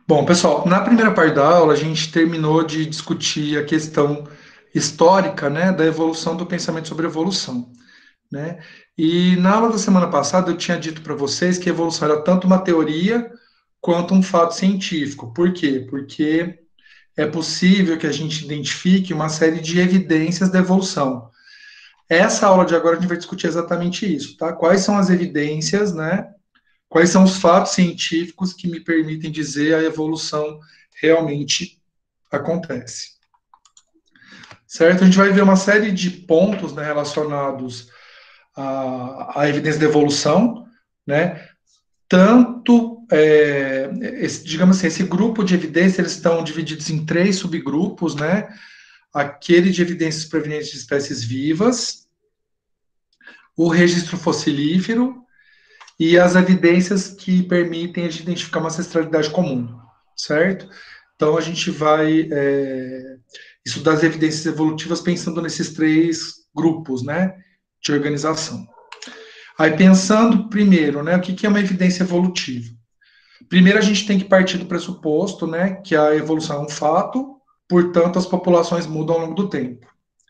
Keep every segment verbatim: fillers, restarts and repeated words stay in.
Bom, pessoal, na primeira parte da aula a gente terminou de discutir a questão histórica, né, da evolução do pensamento sobre evolução, né? E na aula da semana passada eu tinha dito para vocês que a evolução era tanto uma teoria quanto um fato científico. Por quê? Porque é possível que a gente identifique uma série de evidências da evolução. Essa aula de agora a gente vai discutir exatamente isso, tá? Quais são as evidências, né? Quais são os fatos científicos que me permitem dizer a evolução realmente acontece? Certo? A gente vai ver uma série de pontos, né, relacionados à, à evidência da evolução, né? Tanto, é, esse, digamos assim, esse grupo de evidências, eles estão divididos em três subgrupos, né? Aquele de evidências provenientes de espécies vivas, o registro fossilífero e as evidências que permitem a gente identificar uma ancestralidade comum, certo? Então a gente vai é, estudar as evidências evolutivas pensando nesses três grupos, né, de organização. Aí pensando primeiro, né, o que é uma evidência evolutiva? Primeiro a gente tem que partir do pressuposto, né, que a evolução é um fato, portanto as populações mudam ao longo do tempo.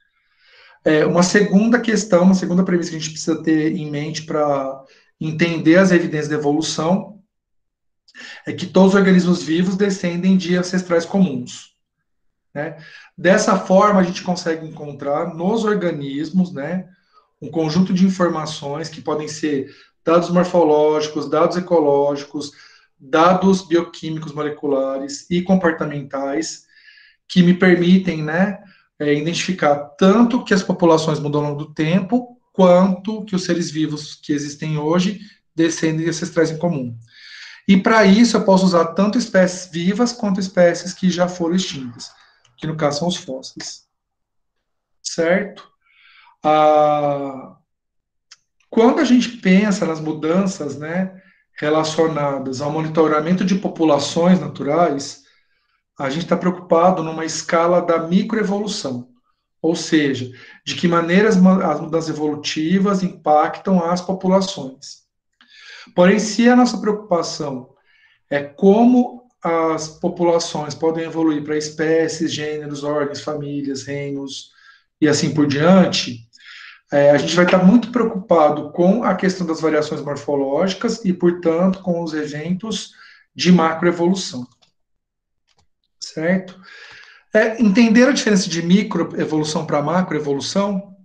É, uma segunda questão, uma segunda premissa que a gente precisa ter em mente para entender as evidências da evolução é que todos os organismos vivos descendem de ancestrais comuns, né? Dessa forma, a gente consegue encontrar nos organismos, né, um conjunto de informações que podem ser dados morfológicos, dados ecológicos, dados bioquímicos moleculares e comportamentais que me permitem, né, é, identificar tanto que as populações mudam ao longo do tempo, quanto que os seres vivos que existem hoje descendem de ancestrais em comum. E para isso eu posso usar tanto espécies vivas quanto espécies que já foram extintas, que no caso são os fósseis, certo? Ah, quando a gente pensa nas mudanças, né, relacionadas ao monitoramento de populações naturais, a gente está preocupado numa escala da microevolução, ou seja, de que maneiras as mudanças evolutivas impactam as populações. Porém, se a nossa preocupação é como as populações podem evoluir para espécies, gêneros, ordens, famílias, reinos e assim por diante, é, a gente vai estar muito preocupado com a questão das variações morfológicas e, portanto, com os eventos de macroevolução, certo? É, entender a diferença de microevolução para macroevolução?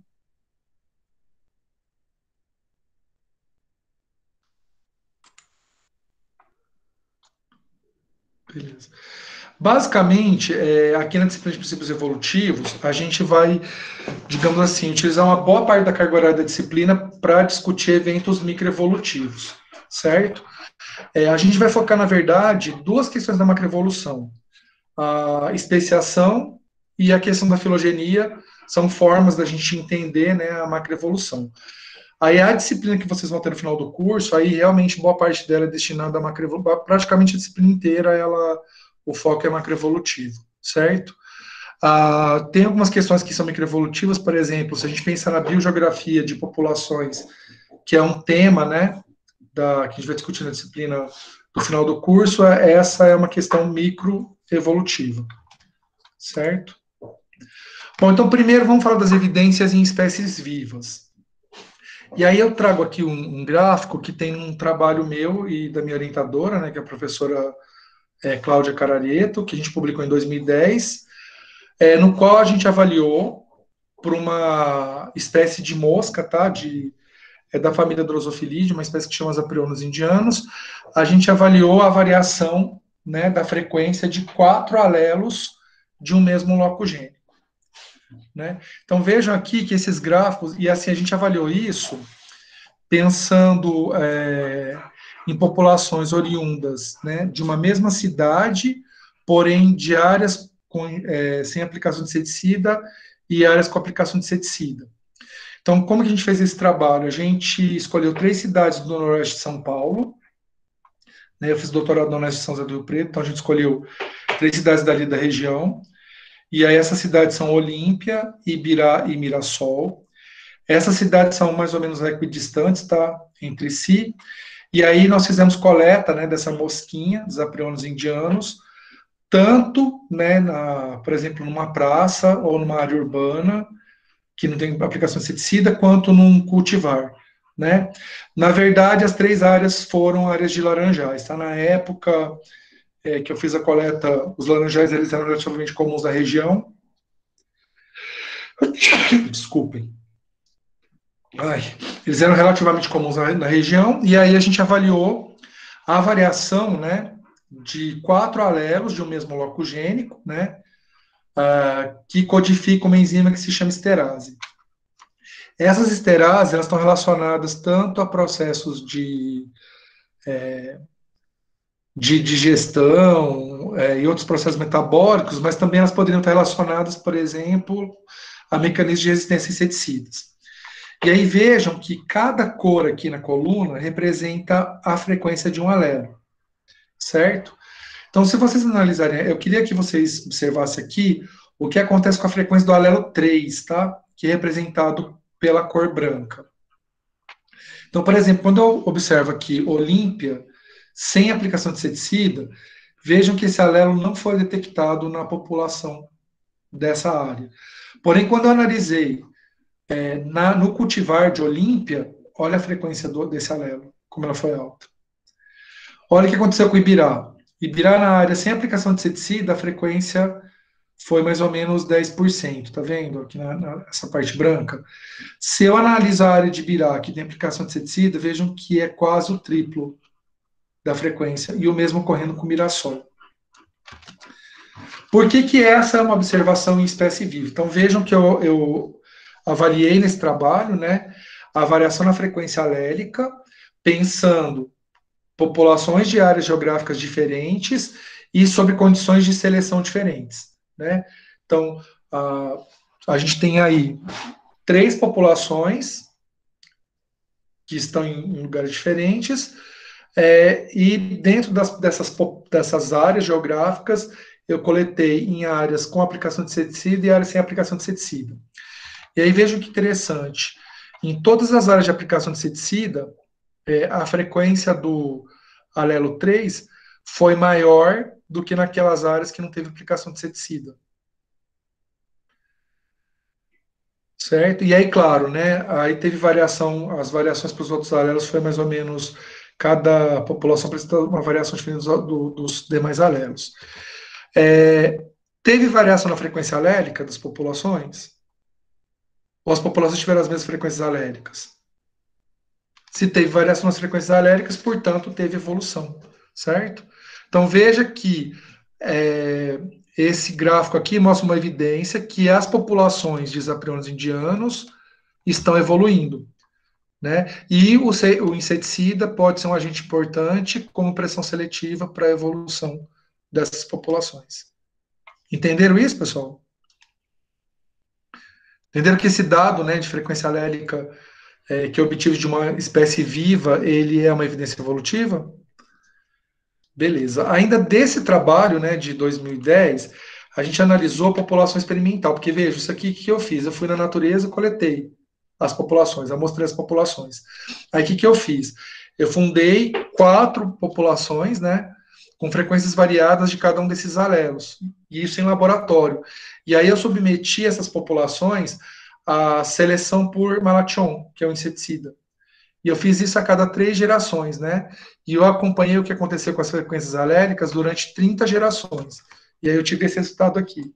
Beleza. Basicamente, é, aqui na disciplina de princípios evolutivos, a gente vai, digamos assim, utilizar uma boa parte da carga horária da disciplina para discutir eventos microevolutivos, certo? É, a gente vai focar, na verdade, duas questões da macroevolução. A especiação e a questão da filogenia são formas da gente entender, né, a macroevolução. Aí a disciplina que vocês vão ter no final do curso, aí realmente boa parte dela é destinada à macroevolução, praticamente a disciplina inteira, ela, o foco é macroevolutivo, certo? Ah, tem algumas questões que são microevolutivas, por exemplo, se a gente pensar na biogeografia de populações, que é um tema, né, da, que a gente vai discutir na disciplina do final do curso, essa é uma questão microevolutiva, certo? Bom, então primeiro vamos falar das evidências em espécies vivas. E aí eu trago aqui um, um gráfico que tem um trabalho meu e da minha orientadora, né, que é a professora é, Cláudia Cararieto, que a gente publicou em dois mil e dez, é, no qual a gente avaliou por uma espécie de mosca, tá, de, é da família Drosophilidae, uma espécie que chama os aprionos indianos, a gente avaliou a variação, né, da frequência de quatro alelos de um mesmo locogênio, né? Então vejam aqui que esses gráficos, e assim a gente avaliou isso pensando é, em populações oriundas, né, de uma mesma cidade, porém de áreas com, é, sem aplicação de inseticida e áreas com aplicação de inseticida. Então, como que a gente fez esse trabalho? A gente escolheu três cidades do noroeste de São Paulo, né, eu fiz doutorado no noroeste de São José do Rio Preto, então a gente escolheu três cidades dali da região, e aí essas cidades são Olímpia, Ibirá e Mirassol. Essas cidades são mais ou menos equidistantes, tá, entre si, E aí nós fizemos coleta, né, dessa mosquinha, dos apriônios indianos, tanto, né, na, por exemplo, numa praça ou numa área urbana, que não tem aplicação de inseticida, quanto num cultivar, né? Na verdade, as três áreas foram áreas de laranjais, tá? Na época é, que eu fiz a coleta, os laranjais eles eram relativamente comuns na região. Desculpem. Ai, eles eram relativamente comuns na, na região, e aí a gente avaliou a variação, né, de quatro alelos de um mesmo bloco gênico, né, uh, que codifica uma enzima que se chama esterase. Essas esterases, elas estão relacionadas tanto a processos de, é, de digestão é, e outros processos metabólicos, mas também elas poderiam estar relacionadas, por exemplo, a mecanismos de resistência a inseticidas. E aí vejam que cada cor aqui na coluna representa a frequência de um alelo, certo? Então, se vocês analisarem, eu queria que vocês observassem aqui o que acontece com a frequência do alelo três, tá? Que é representado pela cor branca. Então, por exemplo, quando eu observo aqui Olímpia, sem aplicação de inseticida, vejam que esse alelo não foi detectado na população dessa área. Porém, quando eu analisei é, na, no cultivar de Olímpia, olha a frequência do, desse alelo, como ela foi alta. Olha o que aconteceu com o Ibirá. Ibirá, na área sem aplicação de inseticida, a frequência foi mais ou menos dez por cento, tá vendo? Aqui na, na, essa parte branca. Se eu analisar a área de Ibirá, que tem aplicação de inseticida, vejam que é quase o triplo da frequência, e o mesmo ocorrendo com o Mirassol. Por que que essa é uma observação em espécie viva? Então vejam que eu, eu avaliei nesse trabalho, né, a variação na frequência alélica, pensando populações de áreas geográficas diferentes e sob condições de seleção diferentes, né? Então, a, a gente tem aí três populações que estão em, em lugares diferentes, é, e dentro das, dessas, dessas áreas geográficas, eu coletei em áreas com aplicação de inseticida e áreas sem aplicação de inseticida. E aí vejam que interessante, em todas as áreas de aplicação de inseticida, é, a frequência do alelo três foi maior do que naquelas áreas que não teve aplicação de inseticida. Certo? E aí, claro, né? Aí teve variação, as variações para os outros alelos foi mais ou menos, cada população apresenta uma variação diferente do, do, dos demais alelos. É, teve variação na frequência alélica das populações? Ou as populações tiveram as mesmas frequências alélicas? Se teve variação nas frequências aléricas, portanto, teve evolução, certo? Então, veja que é, esse gráfico aqui mostra uma evidência que as populações de zapriônios indianos estão evoluindo, né? E o, o inseticida pode ser um agente importante como pressão seletiva para a evolução dessas populações. Entenderam isso, pessoal? Entenderam que esse dado, né, de frequência alélica é, que é obtido de uma espécie viva, ele é uma evidência evolutiva? Beleza. Ainda desse trabalho, né, de dois mil e dez, a gente analisou a população experimental, porque veja, isso aqui que eu fiz, eu fui na natureza e coletei as populações, eu mostrei as populações. Aí o que, que eu fiz? Eu fundei quatro populações, né, com frequências variadas de cada um desses alelos, e isso em laboratório. E aí eu submeti essas populações à seleção por Malation, que é o inseticida. E eu fiz isso a cada três gerações, né? E eu acompanhei o que aconteceu com as frequências aléricas durante trinta gerações. E aí eu tive esse resultado aqui.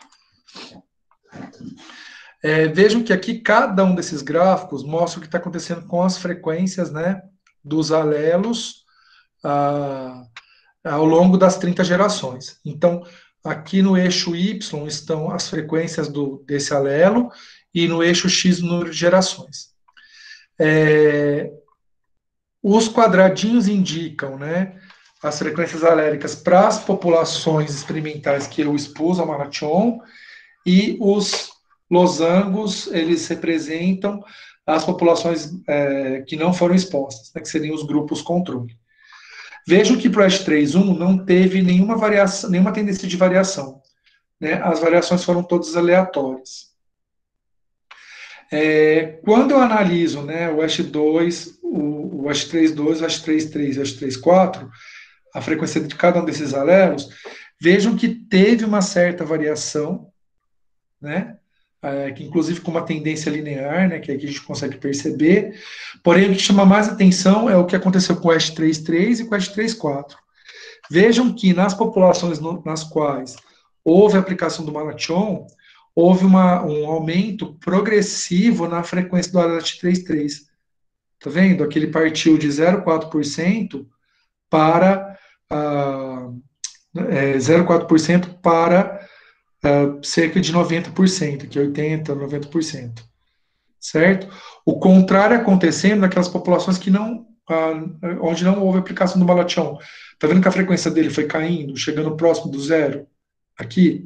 É, vejam que aqui cada um desses gráficos mostra o que está acontecendo com as frequências, né, dos alelos ah, ao longo das trinta gerações. Então, aqui no eixo Y estão as frequências do, desse alelo e no eixo X o número de gerações. É, os quadradinhos indicam, né, as frequências aléricas para as populações experimentais que eu expus ao Malation, e os losangos, eles representam as populações é, que não foram expostas, né, que seriam os grupos controle. Vejam que para o S três ponto um não teve nenhuma variação, nenhuma tendência de variação, né, as variações foram todas aleatórias. É, quando eu analiso, né, o hash dois, o, o hash três ponto dois, o hash três ponto três e o hash três ponto quatro, a frequência de cada um desses alelos, vejam que teve uma certa variação, né? É, que inclusive com uma tendência linear, né, que aqui a gente consegue perceber. Porém, o que chama mais atenção é o que aconteceu com o hash três ponto três e com o hash três ponto quatro. Vejam que nas populações no, nas quais houve a aplicação do Malation, houve uma, um aumento progressivo na frequência do alelo hash três ponto três. Tá vendo? Aqui ele partiu de zero vírgula quatro por cento para ah, é, zero vírgula quatro por cento para ah, cerca de noventa por cento, que é oitenta por cento, noventa por cento. Certo? O contrário acontecendo naquelas populações que não, ah, onde não houve aplicação do Malation. Tá vendo que a frequência dele foi caindo, chegando próximo do zero? Aqui,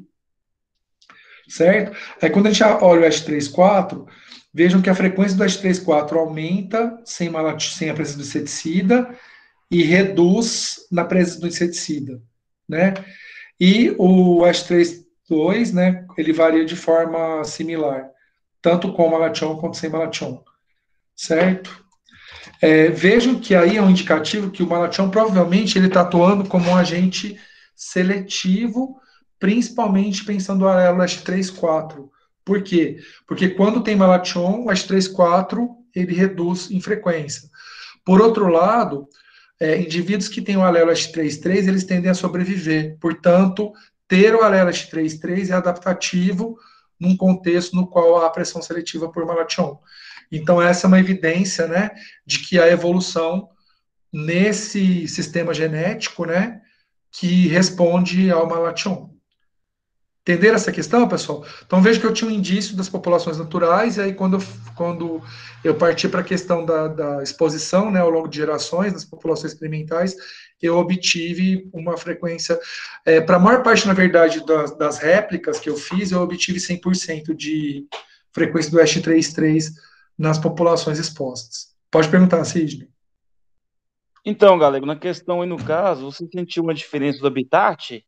certo? Aí quando a gente olha o hash três ponto quatro, vejam que a frequência do hash três ponto quatro aumenta sem, sem a presença do inseticida e reduz na presença do inseticida, né? E o hash três ponto dois, né, ele varia de forma similar, tanto com Malation quanto sem Malation, certo? É, vejam que aí é um indicativo que o Malation provavelmente ele está atuando como um agente seletivo, principalmente pensando no alelo hash três ponto quatro. Por quê? Porque quando tem Malation, o hash três ponto quatro ele reduz em frequência. Por outro lado, é, indivíduos que têm o alelo hash três ponto três, eles tendem a sobreviver. Portanto, ter o alelo hash três ponto três é adaptativo num contexto no qual há pressão seletiva por Malation. Então, essa é uma evidência, né, de que a evolução nesse sistema genético, né, que responde ao Malation. Entenderam essa questão, pessoal? Então, veja que eu tinha um indício das populações naturais, e aí quando eu, quando eu parti para a questão da, da exposição, né, ao longo de gerações, das populações experimentais, eu obtive uma frequência, é, para a maior parte, na verdade, das, das réplicas que eu fiz, eu obtive cem por cento de frequência do hash três ponto três nas populações expostas. Pode perguntar, Sidney. Então, galera, na questão aí no caso, você sentiu uma diferença do habitat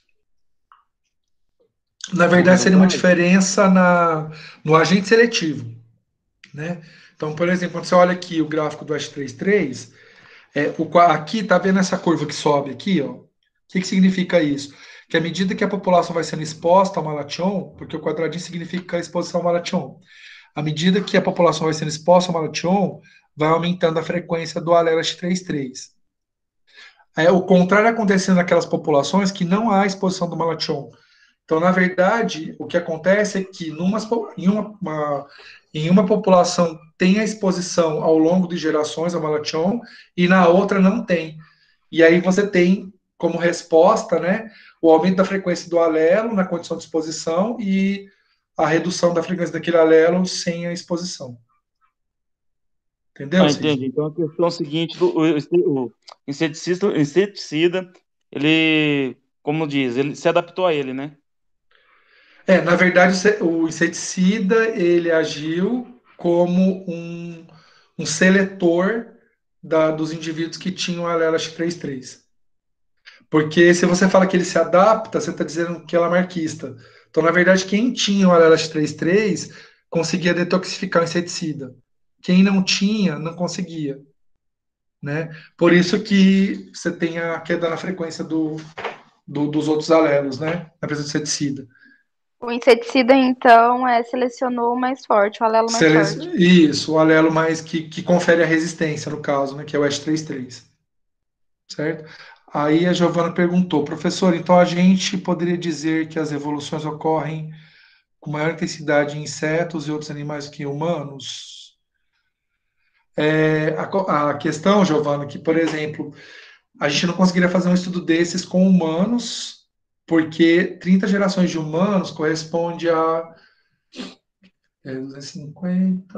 Na no verdade, seria uma resultado? diferença na, no agente seletivo, né? Então, por exemplo, quando você olha aqui o gráfico do hash três ponto três, é, o, aqui tá vendo essa curva que sobe aqui, ó? O que, que significa isso? Que à medida que a população vai sendo exposta ao Malation, porque o quadradinho significa a exposição ao Malation, à medida que a população vai sendo exposta ao Malation, vai aumentando a frequência do alelo hash três ponto três. É, o contrário acontecendo naquelas populações que não há exposição do Malation. Então, na verdade, o que acontece é que numa, em, uma, uma, em uma população tem a exposição ao longo de gerações ao Malation e na outra não tem. E aí você tem como resposta, né, o aumento da frequência do alelo na condição de exposição e a redução da frequência daquele alelo sem a exposição. Entendeu, Ah, entendi. Sidney? Então a questão é a seguinte, do, o, o inseticida, inseticida, ele, como diz, ele se adaptou a ele, né? É, na verdade, o inseticida ele agiu como um, um seletor da, dos indivíduos que tinham a alelo três ponto três. Porque se você fala que ele se adapta, você está dizendo que ela é marquista. Então, na verdade, quem tinha o alelo três ponto três conseguia detoxificar o inseticida. Quem não tinha, não conseguia. Né? Por isso que você tem a queda na frequência do, do, dos outros alelos, né? Na presença do inseticida. O inseticida, então, é, selecionou o mais forte, o alelo mais Sele- forte. Isso, o alelo mais que, que confere a resistência, no caso, né? Que é o hash três ponto três. Certo? Aí a Giovana perguntou, professor, então a gente poderia dizer que as evoluções ocorrem com maior intensidade em insetos e outros animais que em humanos? É, a, co- a questão, Giovana, que, por exemplo, a gente não conseguiria fazer um estudo desses com humanos, porque trinta gerações de humanos corresponde a é, duzentos e cinquenta,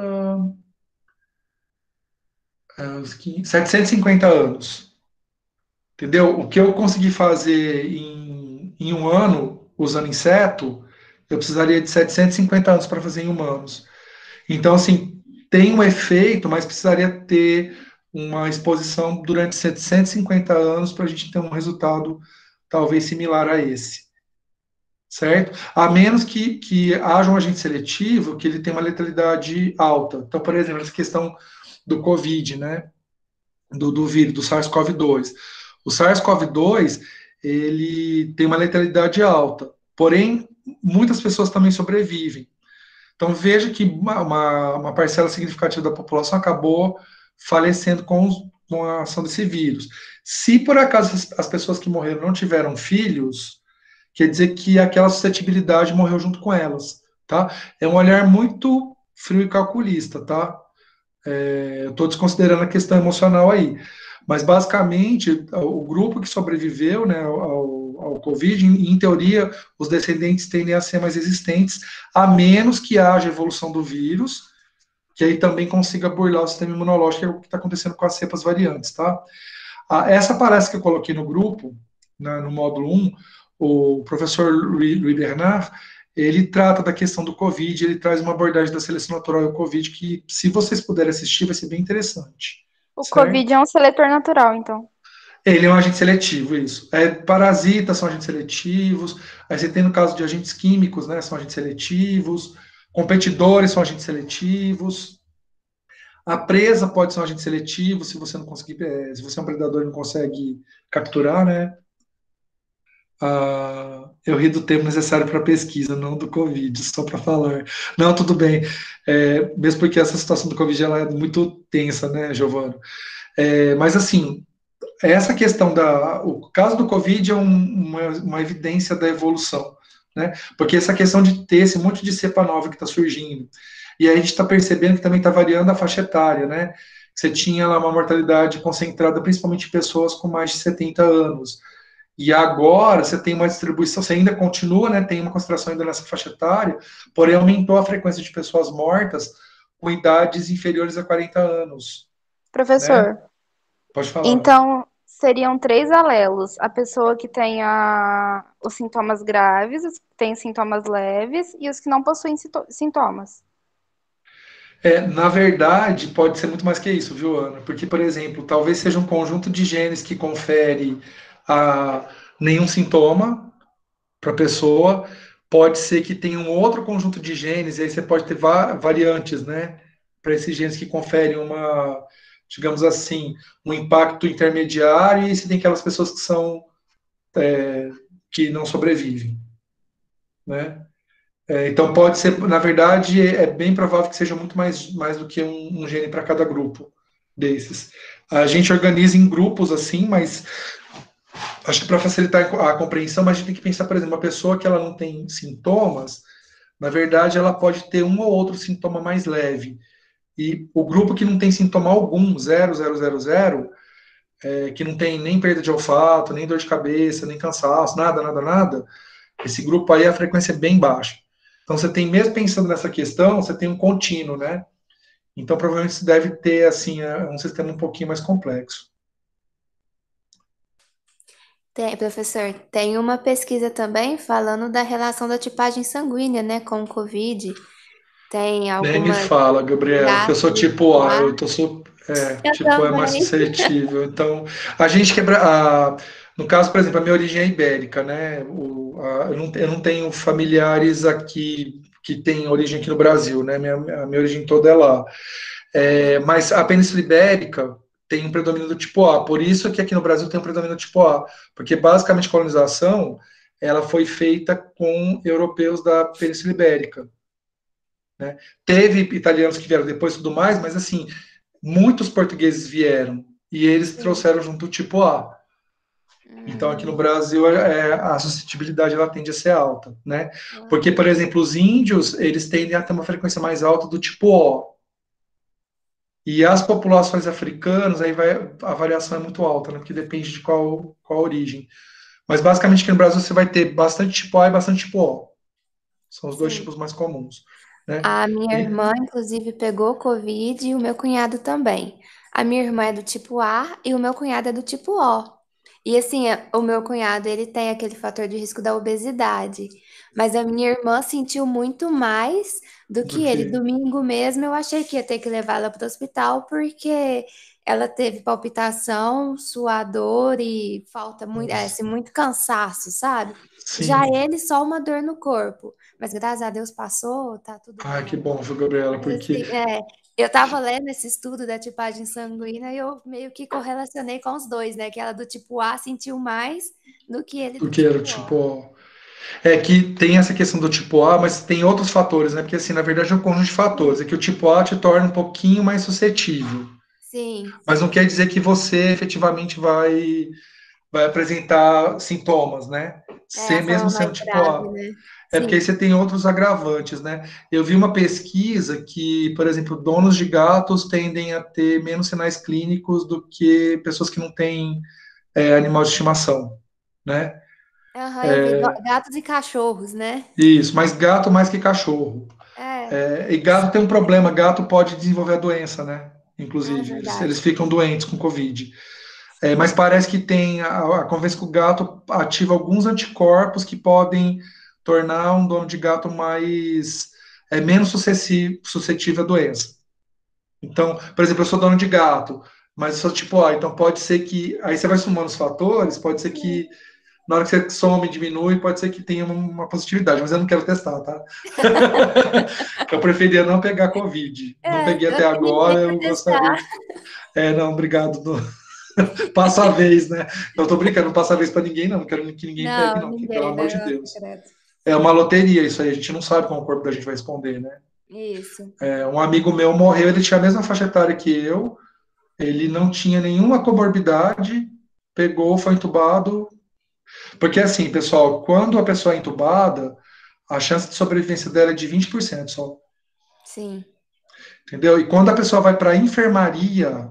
é, uns quinhentos, setecentos e cinquenta anos. Entendeu? O que eu consegui fazer em, em um ano, usando inseto, eu precisaria de setecentos e cinquenta anos para fazer em humanos. Então, assim, tem um efeito, mas precisaria ter uma exposição durante setecentos e cinquenta anos para a gente ter um resultado talvez similar a esse. certo? A menos que, que haja um agente seletivo que ele tem uma letalidade alta. Então, por exemplo, essa questão do Covid, né? Do, do vírus, do SARS-CoV dois. O SARS-CoV dois, ele tem uma letalidade alta, porém, muitas pessoas também sobrevivem. Então, veja que uma, uma, uma parcela significativa da população acabou falecendo com, os, com a ação desse vírus. Se por acaso as, as pessoas que morreram não tiveram filhos, quer dizer que aquela suscetibilidade morreu junto com elas, tá? É um olhar muito frio e calculista, tá? É, eu estou desconsiderando a questão emocional aí. Mas, basicamente, o grupo que sobreviveu, né, ao, ao Covid, em, em teoria, os descendentes tendem a ser mais resistentes, a menos que haja evolução do vírus, que aí também consiga burlar o sistema imunológico, que é o que está acontecendo com as cepas variantes, tá? Ah, essa palestra que eu coloquei no grupo, né, no módulo um, o professor Louis Louis Bernard, ele trata da questão do Covid, ele traz uma abordagem da seleção natural e o Covid que, se vocês puderem assistir, vai ser bem interessante, O Covid certo? é um seletor natural, então. Ele é um agente seletivo, isso. É, parasitas são agentes seletivos, aí você tem no caso de agentes químicos, né, são agentes seletivos, competidores são agentes seletivos, a presa pode ser um agente seletivo, se você não conseguir, é, se você é um predador e não consegue capturar, né? Ah, eu ri do tempo necessário para pesquisa, não do Covid, só para falar. Não, tudo bem. É, mesmo porque essa situação do Covid ela é muito tensa, né, Giovana? É, mas assim, essa questão da. O caso do Covid é um, uma, uma evidência da evolução, né? Porque essa questão de ter esse monte de cepa nova que está surgindo. E aí a gente está percebendo que também está variando a faixa etária, né? Você tinha lá uma mortalidade concentrada principalmente em pessoas com mais de setenta anos. E agora você tem uma distribuição, você ainda continua, né? Tem uma concentração ainda nessa faixa etária, porém aumentou a frequência de pessoas mortas com idades inferiores a quarenta anos, né? Professor, Pode falar. então seriam três alelos: a pessoa que tem a- os sintomas graves, os que têm sintomas leves e os que não possuem sinto- sintomas. É, na verdade, pode ser muito mais que isso, viu, Ana? Porque, por exemplo, talvez seja um conjunto de genes que confere a, nenhum sintoma para a pessoa, pode ser que tenha um outro conjunto de genes, e aí você pode ter va- variantes, né? Para esses genes que conferem uma, digamos assim, um impacto intermediário, e você tem aquelas pessoas que são, que não sobrevivem, né? É, então pode ser, na verdade, é é bem provável que seja muito mais, mais do que um, um gene para cada grupo desses. A gente organiza em grupos assim, mas acho que para facilitar a compreensão, mas a gente tem que pensar, por exemplo, uma pessoa que ela não tem sintomas, na verdade, ela pode ter um ou outro sintoma mais leve. E o grupo que não tem sintoma algum, zero, zero, zero, zero, é, que não tem nem perda de olfato, nem dor de cabeça, nem cansaço, nada, nada, nada, esse grupo aí a frequência é bem baixa. Então você tem, mesmo pensando nessa questão, você tem um contínuo, né? Então provavelmente você deve ter, assim, um sistema um pouquinho mais complexo. Tem, professor, tem uma pesquisa também falando da relação da tipagem sanguínea, né, com o Covid. Tem Nem me algumas fala, Gabriela, que eu sou gráficos tipo A, lá. eu tô su- é, Eu tipo é mais também. suscetível. Então, a gente quebra. A, no caso, por exemplo, a minha origem é ibérica, né? O, a, eu, não, eu não tenho familiares aqui que têm origem aqui no Brasil, né? Minha, a minha origem toda é lá. É, mas a Península Ibérica tem um predomínio do tipo A, por isso que aqui no Brasil tem um predomínio do tipo A, porque basicamente a colonização ela foi feita com europeus da Península Ibérica, né? Teve italianos que vieram depois e tudo mais, mas assim, muitos portugueses vieram e eles Sim. trouxeram junto o tipo A. Então, aqui no Hum, Brasil, é, a suscetibilidade ela tende a ser alta, né? Porque, ah, por exemplo, os índios, eles tendem a ter uma frequência mais alta do tipo O. E as populações africanas, aí vai, a variação é muito alta, né? Porque depende de qual, qual a origem. Mas, basicamente, aqui no Brasil, você vai ter bastante tipo A e bastante tipo O. São os dois sim. tipos mais comuns, né? A minha E, irmã, inclusive, pegou Covid e o meu cunhado também. A minha irmã é do tipo A e o meu cunhado é do tipo O. E assim, é- o meu cunhado, ele tem aquele fator de risco da obesidade. Mas a minha irmã sentiu muito mais do do que ele. que Domingo mesmo, eu achei que ia ter que levar ela para o hospital porque ela teve palpitação, suador e falta muito, é, assim, muito cansaço, sabe? Já Sim. ele só uma dor no corpo. Mas graças a Deus passou, tá tudo Ai, bem que agora. bom, viu, Gabriela? Mas Porque assim, é, eu tava lendo esse estudo da tipagem sanguínea e eu meio que correlacionei com os dois, né? Que ela do tipo A sentiu mais do que ele do porque era o tipo O. tipo O. É que tem essa questão do tipo A, mas tem outros fatores, né? Porque assim, na verdade é um conjunto de fatores. É que o tipo A te torna um pouquinho mais suscetível. Sim, Mas não quer dizer que você efetivamente vai, vai apresentar sintomas, né? é a Ser mesmo forma mais sendo tipo grave, A. né? É porque aí Sim. você tem outros agravantes, né? Eu vi uma pesquisa que, por exemplo, donos de gatos tendem a ter menos sinais clínicos do que pessoas que não têm é, animal de estimação, né? Aham, eu vi ga- gatos e cachorros, né? Isso, mas gato mais que cachorro. É, É, e gato tem um problema, gato pode desenvolver a doença, né? é Inclusive, eles, eles verdade. ficam doentes com Covid. É, mas Sim. parece que tem a, a convence que o gato ativa alguns anticorpos que podem tornar um dono de gato mais é, menos suscetível, suscetível à doença. Então, por exemplo, eu sou dono de gato, mas eu sou tipo A, então pode ser que aí você vai somando os fatores, pode ser que na hora que você some, diminui, pode ser que tenha uma, uma positividade, mas eu não quero testar, tá? Eu preferia não pegar Covid. Não É, peguei eu até não tenho ninguém agora, para eu testar. gostaria. É, não, obrigado. Passa a vez, né? Eu tô brincando, não passa a vez para ninguém, não. Não quero que ninguém pegue, Não, não, que, pelo ninguém, amor né? de Nossa, Deus. credo. É uma loteria isso aí, a gente não sabe como o corpo da gente vai responder, né? Isso. É, um amigo meu morreu, ele tinha a mesma faixa etária que eu, ele não tinha nenhuma comorbidade, pegou, foi entubado. Porque assim, pessoal, quando a pessoa é entubada, a chance de sobrevivência dela é de vinte por cento só. Sim. Entendeu? E quando a pessoa vai para a enfermaria,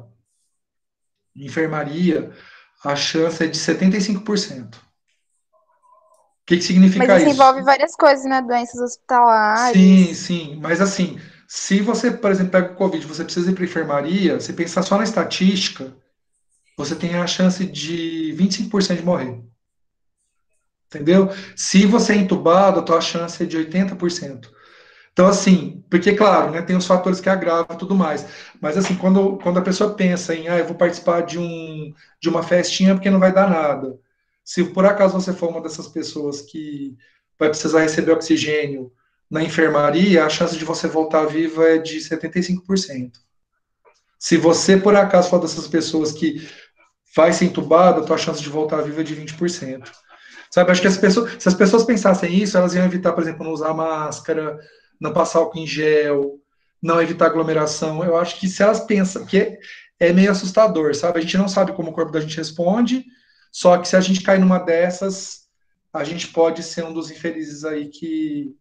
enfermaria, a chance é de setenta e cinco por cento. O que, que Mas significa isso isso? envolve várias coisas, né? Doenças Sim, hospitalares. sim, mas assim, se você, por exemplo, pega o Covid, você precisa ir para a enfermaria, se pensar só na estatística, você tem a chance de vinte e cinco por cento de morrer. Entendeu? Se você é entubado, a tua chance é de oitenta por cento. Então, assim, porque, claro, né, tem os fatores que agravam e tudo mais, mas, assim, quando, quando a pessoa pensa em, ah, eu vou participar de, um, de uma festinha porque não vai dar nada. Se por acaso você for uma dessas pessoas que vai precisar receber oxigênio na enfermaria, a chance de você voltar viva é de setenta e cinco por cento. Se você, por acaso, for dessas pessoas que vai ser entubada, a tua chance de voltar viva é de vinte por cento. Sabe, acho que as pessoas, se as pessoas pensassem isso, elas iam evitar, por exemplo, não usar máscara, não passar álcool em gel, não evitar aglomeração. Eu acho que se elas pensam, que é, é meio assustador, sabe? A gente não sabe como o corpo da gente responde, só que se a gente cair numa dessas, a gente pode ser um dos infelizes aí que.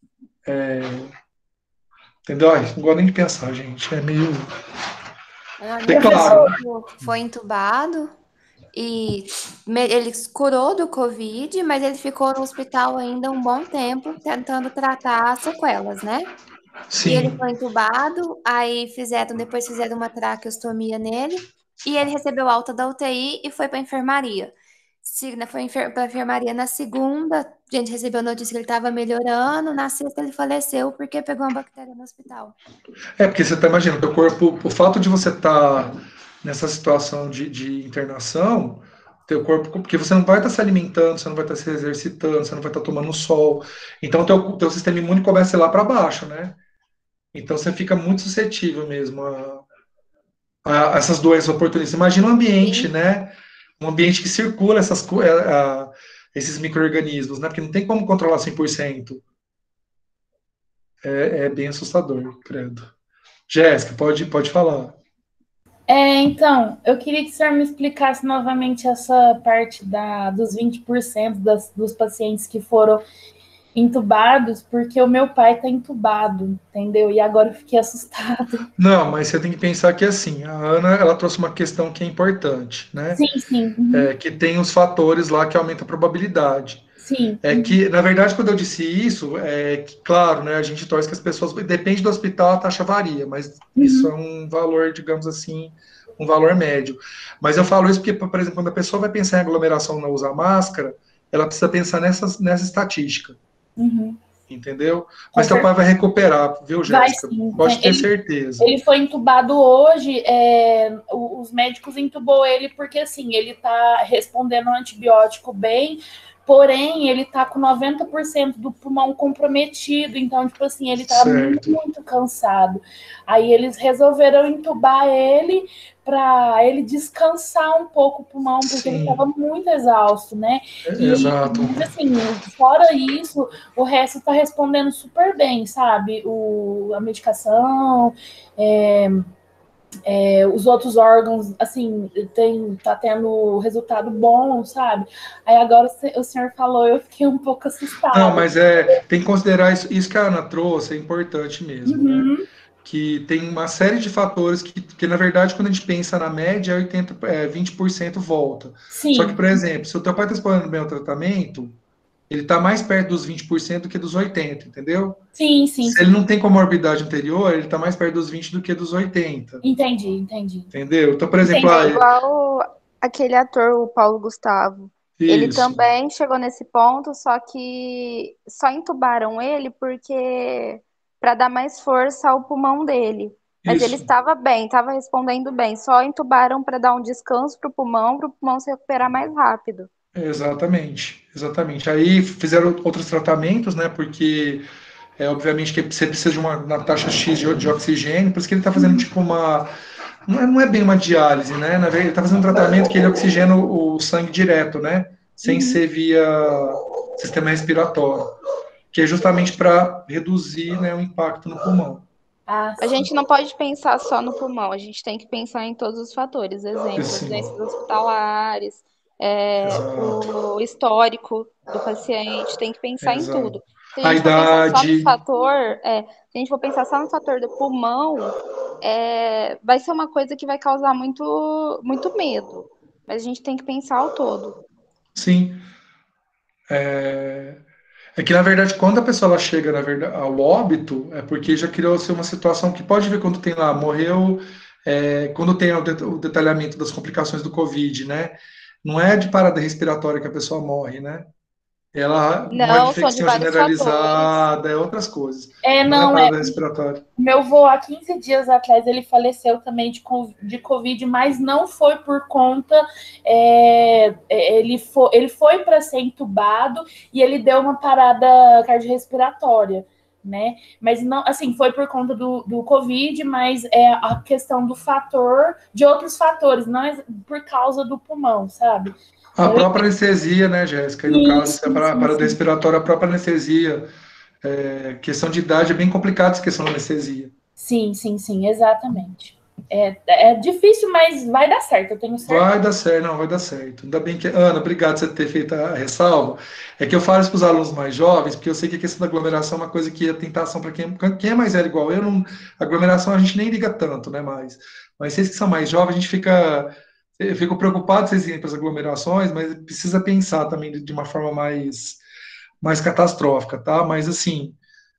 Entendeu? Ai, não gosto nem de pensar, gente. É meio. Meu É amigo claro. mesmo foi entubado e me- ele curou do Covid, mas ele ficou no hospital ainda um bom tempo tentando tratar as sequelas, né? E ele Sim. foi entubado, aí fizeram, depois fizeram uma traqueostomia nele, e ele recebeu alta da U T I e foi para enfermaria. Se, né, foi para enfermaria na segunda, a gente recebeu a notícia que ele estava melhorando, na sexta ele faleceu porque pegou uma bactéria no hospital. É, porque você está imaginando, teu corpo, o fato de você estar nessa situação de, de internação, teu corpo, porque você não vai estar se alimentando, você não vai estar se exercitando, você não vai estar tomando sol. Então, teu, teu sistema imune começa a ir lá para baixo, né? Então, você fica muito suscetível mesmo a, a- a essas doenças oportunistas. Imagina um ambiente, Sim. né? Um ambiente que circula essas, co- a- a- esses micro-organismos, né? Porque não tem como controlar cem por cento. É, é bem assustador, credo. Jéssica, pode, pode falar. É, então, eu queria que o senhor me explicasse novamente essa parte da, dos vinte por cento das, dos pacientes que foram entubados, porque o meu pai está entubado, entendeu? E agora eu fiquei assustada. Não, mas você tem que pensar que assim, a Ana, ela trouxe uma questão que é importante, né? Sim, sim, uhum, É, que tem os fatores lá que aumentam a probabilidade. sim, É uhum, que, na verdade, quando eu disse isso, é que, claro, né, a gente torce que as pessoas, depende do hospital, a taxa varia, mas isso é uhum, um valor, digamos assim, um valor médio. Mas eu falo isso porque, por exemplo, quando a pessoa vai pensar em aglomeração não usar máscara, ela precisa pensar nessa, nessa estatística. uhum. entendeu? Com Mas teu pai certeza. vai recuperar, viu, Vai Jéssica? sim. Pode ter Ele, certeza. ele foi entubado hoje, é, o- os médicos entubou ele porque, assim, ele tá respondendo ao antibiótico bem, porém, ele tá com noventa por cento do pulmão comprometido, então, tipo assim, ele tá muito, Certo. muito cansado. Aí eles resolveram entubar ele para ele descansar um pouco o pulmão, porque ele estava Sim, muito exausto, né? é- E, exato. mas, assim, fora isso, o resto está respondendo super bem, sabe? O, a medicação, é, é, os outros órgãos, assim, tem, tá tendo resultado bom, sabe? Aí agora o senhor falou, eu fiquei um pouco Não, assustada. mas é, tem que considerar isso, isso que a Ana trouxe, é importante mesmo, né? Uhum, Que tem uma série de fatores que, que, na verdade, quando a gente pensa na média, é oitenta, é, vinte por cento volta. Só que, sim, por exemplo, se o teu pai está respondendo bem ao tratamento, ele está mais perto dos vinte por cento do que dos oitenta, entendeu? sim, sim, Se ele sim. não tem comorbidade anterior, ele está mais perto dos vinte do que dos oitenta, Entendi, entendi. entendeu? Então, por exemplo, Entendi. ah, É é- igual aquele ator, o Paulo Gustavo. Ele isso, também chegou nesse ponto, só que só entubaram ele porque para dar mais força ao pulmão dele. Mas ele isso, estava bem, estava respondendo bem. Só entubaram para dar um descanso para o pulmão, para o pulmão se recuperar mais rápido. exatamente, exatamente. Aí fizeram outros tratamentos, né? Porque é obviamente que você precisa de uma, uma taxa X de, de oxigênio, por isso que ele está fazendo tipo uma. Não é, não é bem uma diálise, né? Na verdade, ele está fazendo um tratamento que ele oxigena o sangue direto, né? Sem Uhum. ser via sistema respiratório, que é justamente para reduzir, né, o impacto no pulmão. Ah, A sim. gente não pode pensar só no pulmão, a gente tem que pensar em todos os fatores. Exemplo, Assim, doenças hospitalares, é, exato, o histórico do paciente, tem que pensar em exato. tudo. Se a A gente for pensar só no idade, fator, é, se a gente for pensar só no fator do pulmão, é, vai ser uma coisa que vai causar muito, muito medo. Mas a gente tem que pensar ao todo. sim. É, é que, na verdade, quando a pessoa ela chega na verdade, ao óbito, é porque já criou-se uma situação que pode ver quando tem lá, morreu, é, quando tem o, det o detalhamento das complicações do Covid, né? Não é de parada respiratória que a pessoa morre, né? Ela morre de Não, são de infecção vários fatores. generalizada, é outras coisas. É, Não é não, é. parada respiratória. Meu avô, há quinze dias atrás, ele faleceu também de, de Covid, mas não foi por conta. É, ele foi, ele foi para ser entubado e ele deu uma parada cardiorrespiratória, né? Mas não, assim, foi por conta do, do Covid, mas é a questão do fator, de outros fatores, não é por causa do pulmão, sabe? A Eu, própria anestesia, né, Jéssica? E no caso, se é sim, para sim, parada sim. respiratória, a própria anestesia. É, questão de idade é bem complicado essa questão da anestesia. Sim, sim, sim, exatamente. É, é difícil, mas vai dar certo, eu tenho certeza. Vai dar certo, não, vai dar certo. Ainda bem que. Ana, obrigado por você ter feito a ressalva. É que eu falo isso para os alunos mais jovens, porque eu sei que a questão da aglomeração é uma coisa que é tentação para quem, quem é mais velho igual eu, não, aglomeração a gente nem liga tanto, né? Mais. Mas vocês que são mais jovens, a gente fica. Eu fico preocupado vocês irem para as aglomerações, mas precisa pensar também de uma forma mais, mais catastrófica, tá? Mas assim,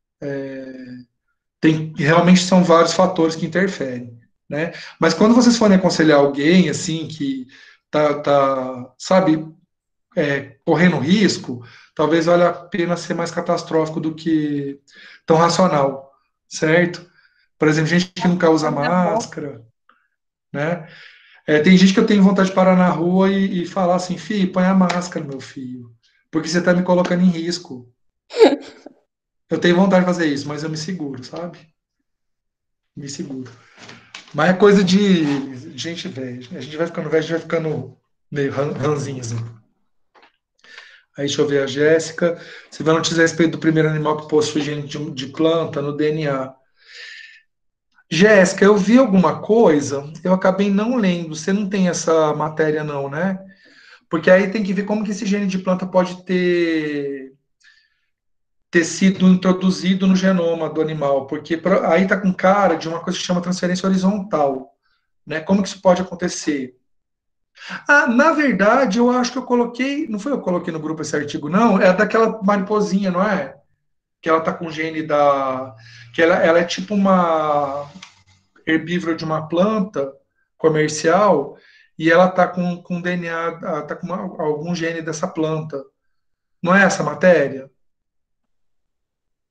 tem, realmente são vários fatores que interferem, né? Mas quando vocês forem aconselhar alguém, assim, que tá, tá sabe, é, correndo risco, talvez valha a pena ser mais catastrófico do que tão racional, certo? Por exemplo, gente que nunca usa Tá bom. máscara, né? É, tem gente que eu tenho vontade de parar na rua e, e falar assim, filho, põe a máscara, meu filho, porque você está me colocando em risco. Eu tenho vontade de fazer isso, mas eu me seguro, sabe? Me seguro. Mas é coisa de gente velha. A gente vai ficando velho, a gente vai ficando meio ran- ranzinho, assim. Aí deixa eu ver a Jéssica. Você vai notícia a respeito do primeiro animal que possui gene de, de planta no D N A. Jéssica, eu vi alguma coisa, eu acabei não lendo. Você não tem essa matéria, não, né? Porque aí tem que ver como que esse gene de planta pode ter, ter sido introduzido no genoma do animal. Porque pro- aí tá com cara de uma coisa que chama transferência horizontal, né? Como que isso pode acontecer? Ah, na verdade, eu acho que eu coloquei. Não foi eu que coloquei no grupo esse artigo, não. É daquela mariposinha, não é? Que ela tá com gene da. Que ela, ela é tipo uma herbívora de uma planta comercial e ela tá com, com D N A, ah, tá com uma- algum gene dessa planta. Não é essa matéria?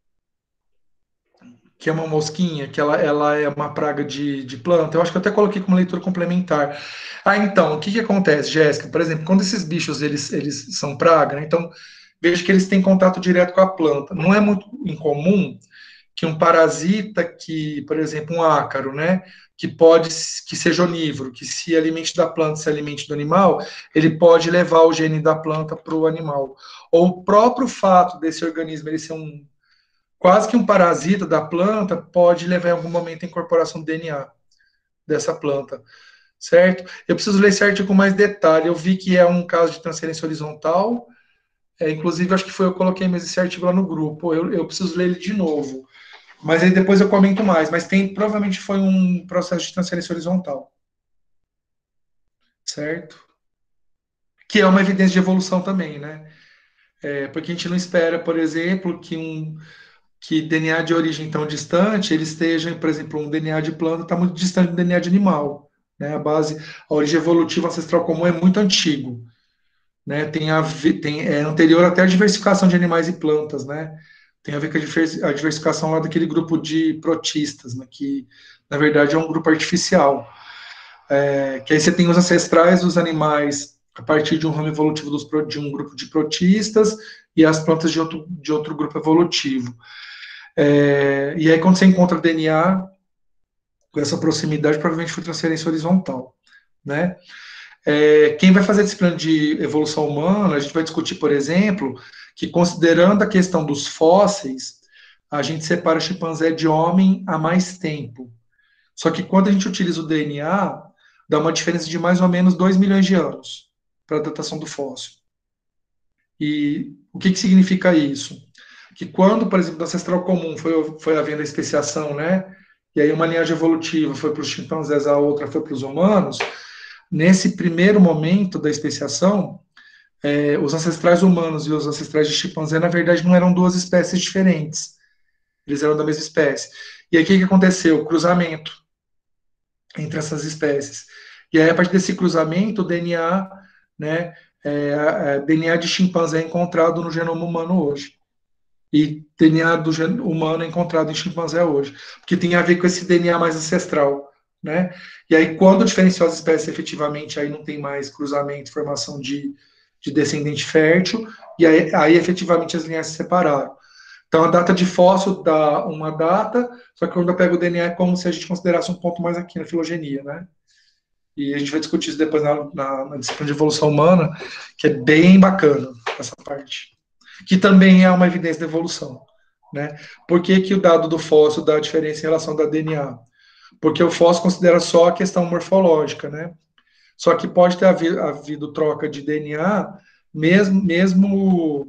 que é uma mosquinha, que ela, ela é uma praga de, de planta. Eu acho que eu até coloquei como leitura complementar. Ah, então, o que que acontece, Jéssica? Por exemplo, quando esses bichos, eles, eles são praga, né? Então, vejo que eles têm contato direto com a planta. Não é muito incomum que um parasita que, por exemplo, um ácaro, né? Que pode, que seja onívoro, que se alimente da planta, se alimente do animal, ele pode levar o gene da planta para o animal. Ou o próprio fato desse organismo ele ser um quase que um parasita da planta pode levar em algum momento à incorporação do D N A dessa planta, certo? Eu preciso ler esse artigo com mais detalhe. Eu vi que é um caso de transferência horizontal, é, inclusive acho que foi eu que coloquei mesmo esse artigo lá no grupo. Eu, eu preciso ler ele de novo, mas aí depois eu comento mais. Mas tem, provavelmente foi um processo de transferência horizontal, certo? Que é uma evidência de evolução também, né? É, porque a gente não espera, por exemplo, que um que D N A de origem tão distante, ele esteja, por exemplo, um D N A de planta está muito distante do D N A de animal, né? A base, a origem evolutiva ancestral comum é muito antigo, né? Tem a tem é anterior até a diversificação de animais e plantas, né? Tem a ver com a diversificação lá daquele grupo de protistas, né? Que na verdade é um grupo artificial, é, que aí você tem os ancestrais dos animais a partir de um ramo evolutivo dos, de um grupo de protistas e as plantas de outro, de outro grupo evolutivo. É, e aí, quando você encontra D N A com essa proximidade, provavelmente foi transferência horizontal, né? É, quem vai fazer esse plano de evolução humana, a gente vai discutir, por exemplo, que considerando a questão dos fósseis, a gente separa chimpanzé de homem há mais tempo. Só que quando a gente utiliza o D N A, dá uma diferença de mais ou menos dois milhões de anos para a datação do fóssil. E o que, que significa isso? Que quando, por exemplo, do ancestral comum foi, foi havendo a especiação, né? E aí uma linhagem evolutiva foi para os chimpanzés, a outra foi para os humanos. Nesse primeiro momento da especiação, é, os ancestrais humanos e os ancestrais de chimpanzé, na verdade, não eram duas espécies diferentes. Eles eram da mesma espécie. E aí o que, que aconteceu? Cruzamento entre essas espécies. E aí, a partir desse cruzamento, o D N A, né? É, é, D N A de chimpanzé é encontrado no genoma humano hoje. E D N A do humano é encontrado em chimpanzé hoje, porque tem a ver com esse D N A mais ancestral, né? E aí, quando diferenciou as espécies, efetivamente, aí não tem mais cruzamento, formação de, de descendente fértil, e aí, aí, efetivamente, as linhas se separaram. Então, a data de fóssil dá uma data, só que quando eu pego o D N A é como se a gente considerasse um ponto mais aqui na filogenia, né? E a gente vai discutir isso depois na, na, na disciplina de evolução humana, que é bem bacana, essa parte. Que também é uma evidência da evolução, né? Por que, que o dado do fóssil dá diferença em relação ao da D N A? Porque o fóssil considera só a questão morfológica, né? Só que pode ter havido, havido troca de D N A mesmo, mesmo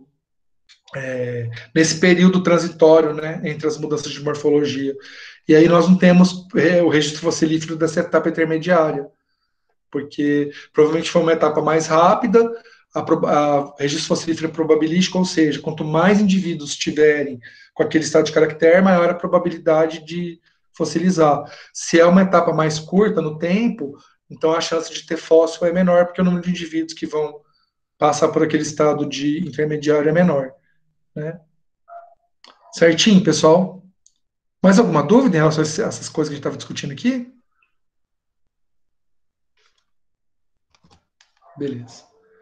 é, nesse período transitório, né, entre as mudanças de morfologia. E aí nós não temos é, o registro fossilífero dessa etapa intermediária, porque provavelmente foi uma etapa mais rápida. A, a registro fossilífero é probabilístico, ou seja, quanto mais indivíduos tiverem com aquele estado de caractere, maior a probabilidade de fossilizar. Se é uma etapa mais curta no tempo, então a chance de ter fóssil é menor, porque o número de indivíduos que vão passar por aquele estado de intermediário é menor, né? Certinho, pessoal? Mais alguma dúvida em relação a essas coisas que a gente estava discutindo aqui? Beleza.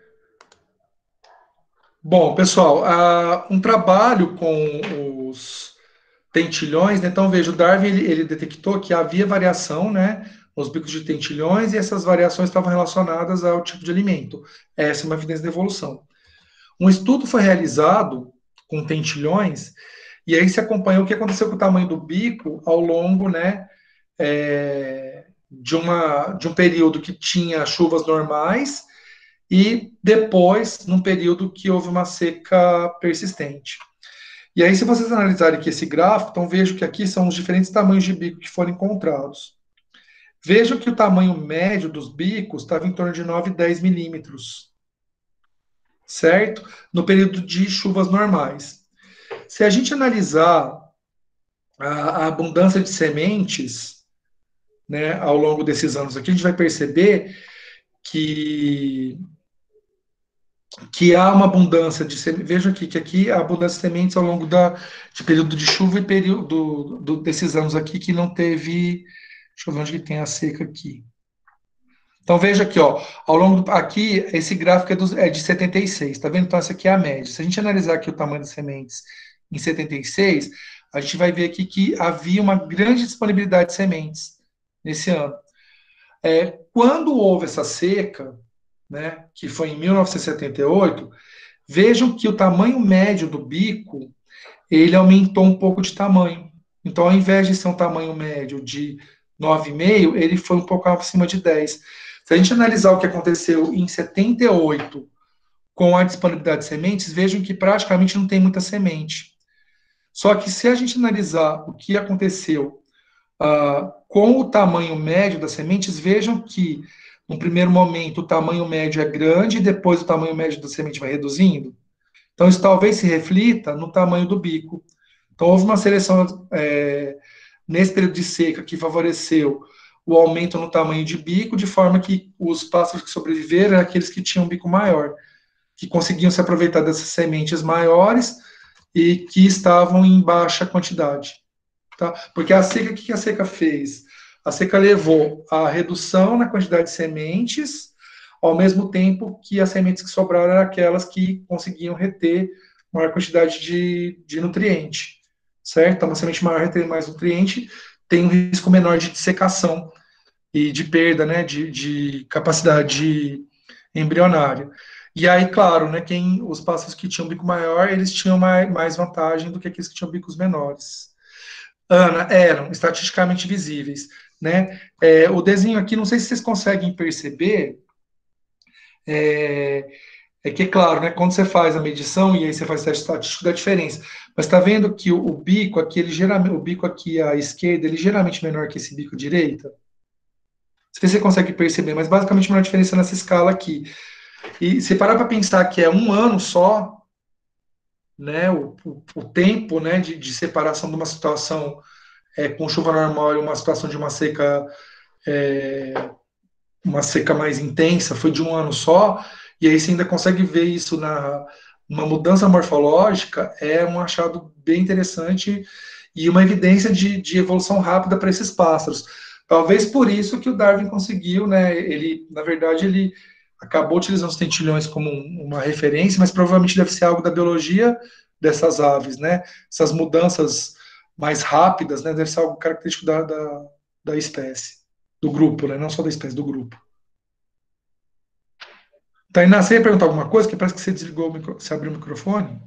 Bom, pessoal, uh, um trabalho com os tentilhões, né? Então, veja, o Darwin ele, ele detectou que havia variação, né, nos bicos de tentilhões, e essas variações estavam relacionadas ao tipo de alimento. Essa é uma evidência da evolução. Um estudo foi realizado com tentilhões, e aí se acompanhou o que aconteceu com o tamanho do bico ao longo, né, é, de, uma, de um período que tinha chuvas normais, e depois, num período que houve uma seca persistente. E aí, se vocês analisarem aqui esse gráfico, então vejam que aqui são os diferentes tamanhos de bico que foram encontrados. Vejam que o tamanho médio dos bicos estava em torno de nove, dez milímetros, certo? No período de chuvas normais. Se a gente analisar a, a abundância de sementes, né, ao longo desses anos aqui, a gente vai perceber que que há uma abundância de sementes. Veja aqui que aqui há abundância de sementes ao longo da, de período de chuva e período do, desses anos aqui que não teve. Deixa eu ver onde que tem a seca aqui. Então veja aqui, ó, ao longo do, aqui esse gráfico é, do, é de setenta e seis, tá vendo? Então essa aqui é a média. Se a gente analisar aqui o tamanho das sementes em setenta e seis, a gente vai ver aqui que havia uma grande disponibilidade de sementes nesse ano. É, quando houve essa seca, né, que foi em mil novecentos e setenta e oito, vejam que o tamanho médio do bico, ele aumentou um pouco de tamanho. Então, ao invés de ser um tamanho médio de nove vírgula cinco, ele foi um pouco acima de dez. Se a gente analisar o que aconteceu em setenta e oito com a disponibilidade de sementes, vejam que praticamente não tem muita semente. Só que se a gente analisar o que aconteceu uh, com o tamanho médio das sementes, vejam que no primeiro momento o tamanho médio é grande e depois o tamanho médio da semente vai reduzindo. Então isso talvez se reflita no tamanho do bico. Então houve uma seleção é, nesse período de seca que favoreceu o aumento no tamanho de bico, de forma que os pássaros que sobreviveram eram aqueles que tinham um bico maior, que conseguiam se aproveitar dessas sementes maiores e que estavam em baixa quantidade. Tá? Porque a seca, o que a seca fez? A seca levou a redução na quantidade de sementes, ao mesmo tempo que as sementes que sobraram eram aquelas que conseguiam reter maior quantidade de, de nutriente, certo? Então, uma semente maior retém mais nutriente, tem um risco menor de dissecação e de perda, né, de, de capacidade embrionária. E aí, claro, né, quem, os pássaros que tinham bico maior, eles tinham mais, mais vantagem do que aqueles que tinham bicos menores. Ana, eram estatisticamente visíveis, né? É, o desenho aqui, não sei se vocês conseguem perceber, é, é que, claro, né, quando você faz a medição e aí você faz o teste estatístico, dá diferença. Mas está vendo que o, o bico aqui, ele geralmente, o bico aqui à esquerda, ele é geralmente menor que esse bico à direita? Não sei se você consegue perceber, mas basicamente uma diferença nessa escala aqui. E se parar para pensar que é um ano só, né, o, o, o tempo, né, de, de separação de uma situação é, com chuva normal e uma situação de uma seca é, uma seca mais intensa foi de um ano só, e aí você ainda consegue ver isso na uma mudança morfológica, é um achado bem interessante e uma evidência de, de evolução rápida para esses pássaros. Talvez por isso que o Darwin conseguiu, né, ele, na verdade, ele acabou utilizando os tentilhões como uma referência, mas provavelmente deve ser algo da biologia dessas aves, né? Essas mudanças mais rápidas, né? Deve ser algo característico da, da, da espécie, do grupo, né? Não só da espécie, do grupo. Tainá, você ia perguntar alguma coisa? Que parece que você desligou o micro... você abriu o microfone.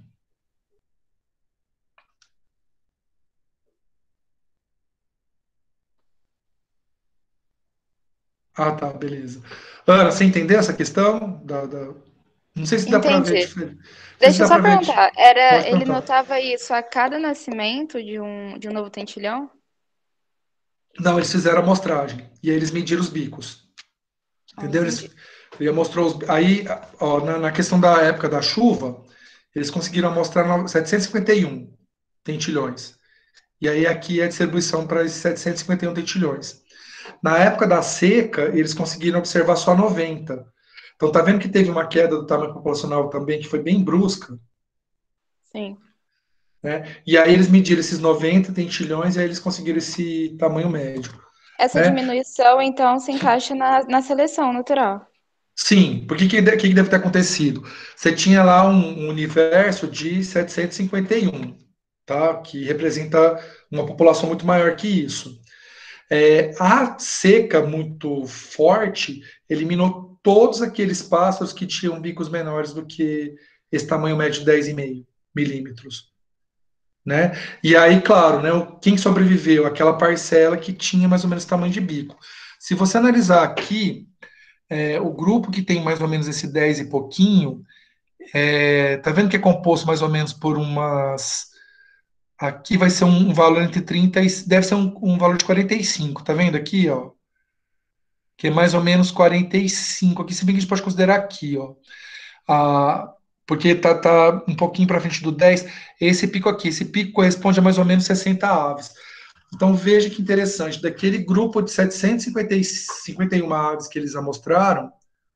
Ah, tá, beleza. Ana, você entendeu essa questão? Da, da... Não sei se dá para ver. Entendi. Não sei se Deixa eu dá só para ver. perguntar, era, Pode ele perguntar. notava isso a cada nascimento de um, de um novo tentilhão? Não, eles fizeram a amostragem. E aí eles mediram os bicos. Ah, Entendeu? entendi. Eles, ele mostrou os, aí, ó, na, na questão da época da chuva, eles conseguiram mostrar setecentos e cinquenta e um tentilhões. E aí aqui é a distribuição para esses setecentos e cinquenta e um tentilhões. Na época da seca, eles conseguiram observar só noventa. Então tá vendo que teve uma queda do tamanho populacional também, que foi bem brusca, Sim. né? E aí eles mediram esses noventa tentilhões e aí eles conseguiram esse tamanho médio, Essa né? diminuição, então, se encaixa na, na seleção natural. Sim, por que que de- que que deve ter acontecido? Você tinha lá um, um universo de setecentos e cinquenta e um, tá? Que representa uma população muito maior que isso. É, a seca muito forte eliminou todos aqueles pássaros que tinham bicos menores do que esse tamanho médio de dez vírgula cinco milímetros, né? E aí, claro, né, o- quem sobreviveu? Aquela parcela que tinha mais ou menos tamanho de bico. Se você analisar aqui, é, o grupo que tem mais ou menos esse dez e pouquinho, é, tá vendo que é composto mais ou menos por umas. Aqui vai ser um, um valor entre trinta e. Deve ser um, um valor de quarenta e cinco, tá vendo aqui, ó? Que é mais ou menos quarenta e cinco. Aqui, se bem que a gente pode considerar aqui, ó. Ah, porque tá, tá um pouquinho para frente do dez. Esse pico aqui, esse pico corresponde a mais ou menos sessenta aves. Então veja que interessante, daquele grupo de setecentos e cinquenta e uma aves que eles amostraram,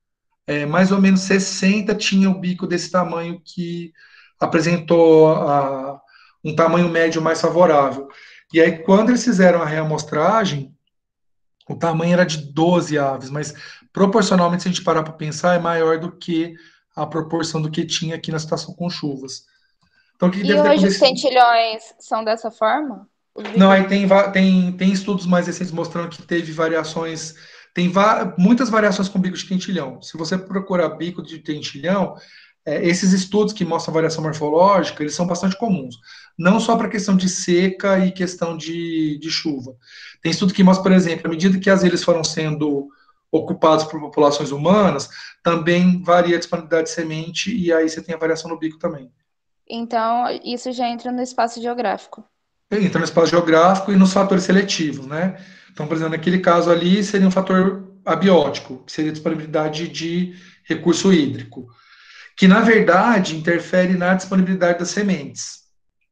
é, mais ou menos sessenta tinha o bico desse tamanho que apresentou a, um tamanho médio mais favorável. E aí, quando eles fizeram a reamostragem, o tamanho era de doze aves, mas proporcionalmente, se a gente parar para pensar, é maior do que a proporção do que tinha aqui na situação com chuvas. Então, o que E deve ter hoje os acontecido? tentilhões são dessa forma? Os Não, bicos aí tem, va- tem, tem estudos mais recentes mostrando que teve variações, tem va- muitas variações com bico de tentilhão. Se você procurar bico de tentilhão, é, esses estudos que mostram variação morfológica, eles são bastante comuns. Não só para questão de seca e questão de, de chuva. Tem estudo que mostra, por exemplo, à medida que as ilhas foram sendo ocupadas por populações humanas, também varia a disponibilidade de semente e aí você tem a variação no bico também. Então, isso já entra no espaço geográfico. Entra no espaço geográfico e nos fatores seletivos, né? Então, por exemplo, naquele caso ali seria um fator abiótico, que seria a disponibilidade de recurso hídrico, que na verdade interfere na disponibilidade das sementes,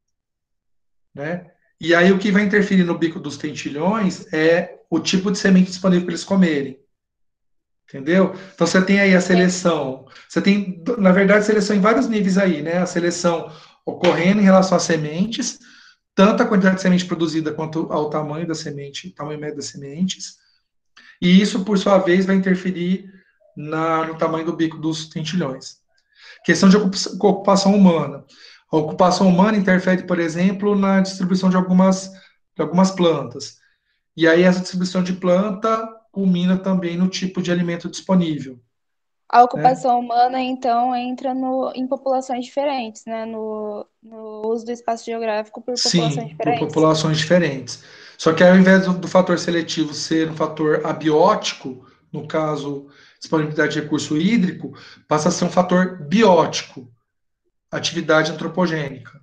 né? E aí o que vai interferir no bico dos tentilhões é o tipo de semente disponível para eles comerem, entendeu? Então você tem aí a seleção, você tem, na verdade, seleção em vários níveis aí, né? A seleção ocorrendo em relação às sementes, tanto a quantidade de semente produzida quanto ao tamanho da semente, tamanho médio das sementes, e isso, por sua vez, vai interferir na, no tamanho do bico dos tentilhões. Questão de ocupação humana. A ocupação humana interfere, por exemplo, na distribuição de algumas, de algumas plantas. E aí essa distribuição de planta culmina também no tipo de alimento disponível, A né? ocupação humana, então, entra no, em populações diferentes, né? No, no uso do espaço geográfico por populações Sim, por diferentes. populações diferentes. Só que ao invés do, do fator seletivo ser um fator abiótico, no caso, disponibilidade de recurso hídrico, passa a ser um fator biótico, atividade antropogênica,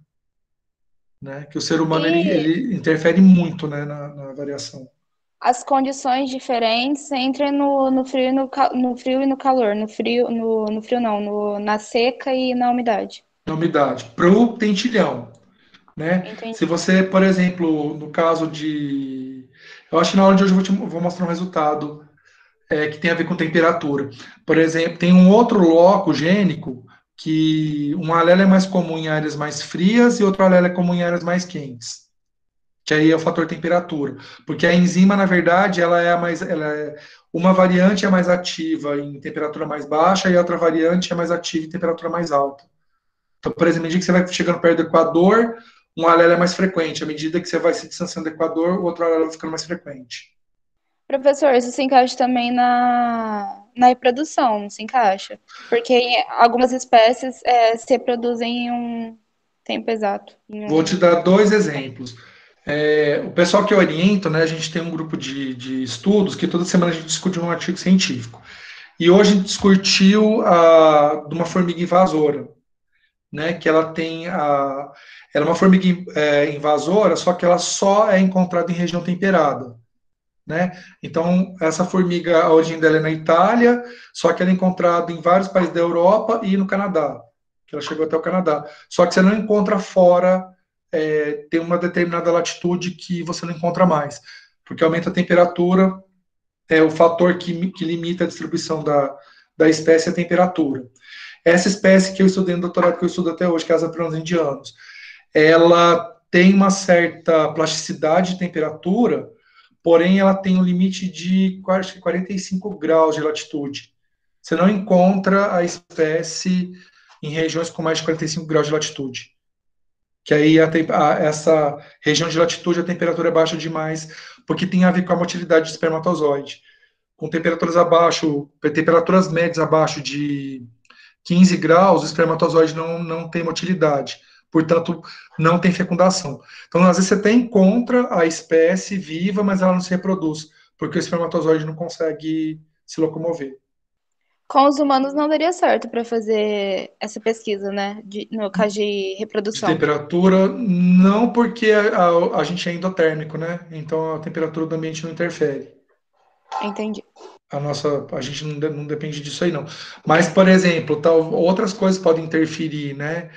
né? Que o ser humano ele, E ele interfere muito, né, na, na variação. as condições diferentes entram no, no frio e no, ca- no frio e no calor. No frio, no, no frio não, no, na seca e na umidade. Na umidade, para o tentilhão, né? Se Entendi. você, por exemplo, no caso de. Eu acho que na aula de hoje eu vou, te, vou mostrar um resultado é, que tem a ver com temperatura. Por exemplo, tem um outro loco gênico que um alelo é mais comum em áreas mais frias e outro alelo é comum em áreas mais quentes. Que aí é o fator temperatura. Porque a enzima, na verdade, ela é a mais. Ela é, uma variante é mais ativa em temperatura mais baixa e a outra variante é mais ativa em temperatura mais alta. Então, por exemplo, à medida que você vai chegando perto do Equador, um alelo é mais frequente. À medida que você vai se distanciando do Equador, o outro alelo vai ficando mais frequente. Professor, isso se encaixa também na, na reprodução, não se encaixa? Porque algumas espécies é, se reproduzem em um tempo exato. Em Vou te um... dar dois exemplos. É, o pessoal que eu oriento, né, a gente tem um grupo de, de estudos que toda semana a gente discute um artigo científico. E hoje a gente discutiu a, de uma formiga invasora, né, que ela tem a, ela é uma formiga é, invasora, só que ela só é encontrada em região temperada, né? Então, essa formiga, a origem dela é na Itália, só que ela é encontrada em vários países da Europa e no Canadá, que ela chegou até o Canadá. Só que você não encontra fora, é, tem uma determinada latitude que você não encontra mais, porque aumenta a temperatura, é o fator que, que limita a distribuição da, da espécie é a temperatura. Essa espécie que eu estudei no doutorado, que eu estudo até hoje, que é as apriões indianos, ela tem uma certa plasticidade de temperatura, porém ela tem um limite de quase quarenta e cinco graus de latitude. Você não encontra a espécie em regiões com mais de quarenta e cinco graus de latitude. Que aí a, a, essa região de latitude a temperatura é baixa demais, porque tem a ver com a motilidade de espermatozoide. Com temperaturas abaixo, temperaturas médias abaixo de quinze graus, o espermatozoide não, não tem motilidade, portanto, não tem fecundação. Então, às vezes, você até encontra a espécie viva, mas ela não se reproduz, porque o espermatozoide não consegue se locomover. Com os humanos não daria certo para fazer essa pesquisa, né? De, no caso de De reprodução. temperatura, não porque a, a, a gente é endotérmico, né? Então, a temperatura do ambiente não interfere. Entendi. A nossa, a gente não, de, não depende disso aí, não. Mas, por exemplo, tal, outras coisas podem interferir, né?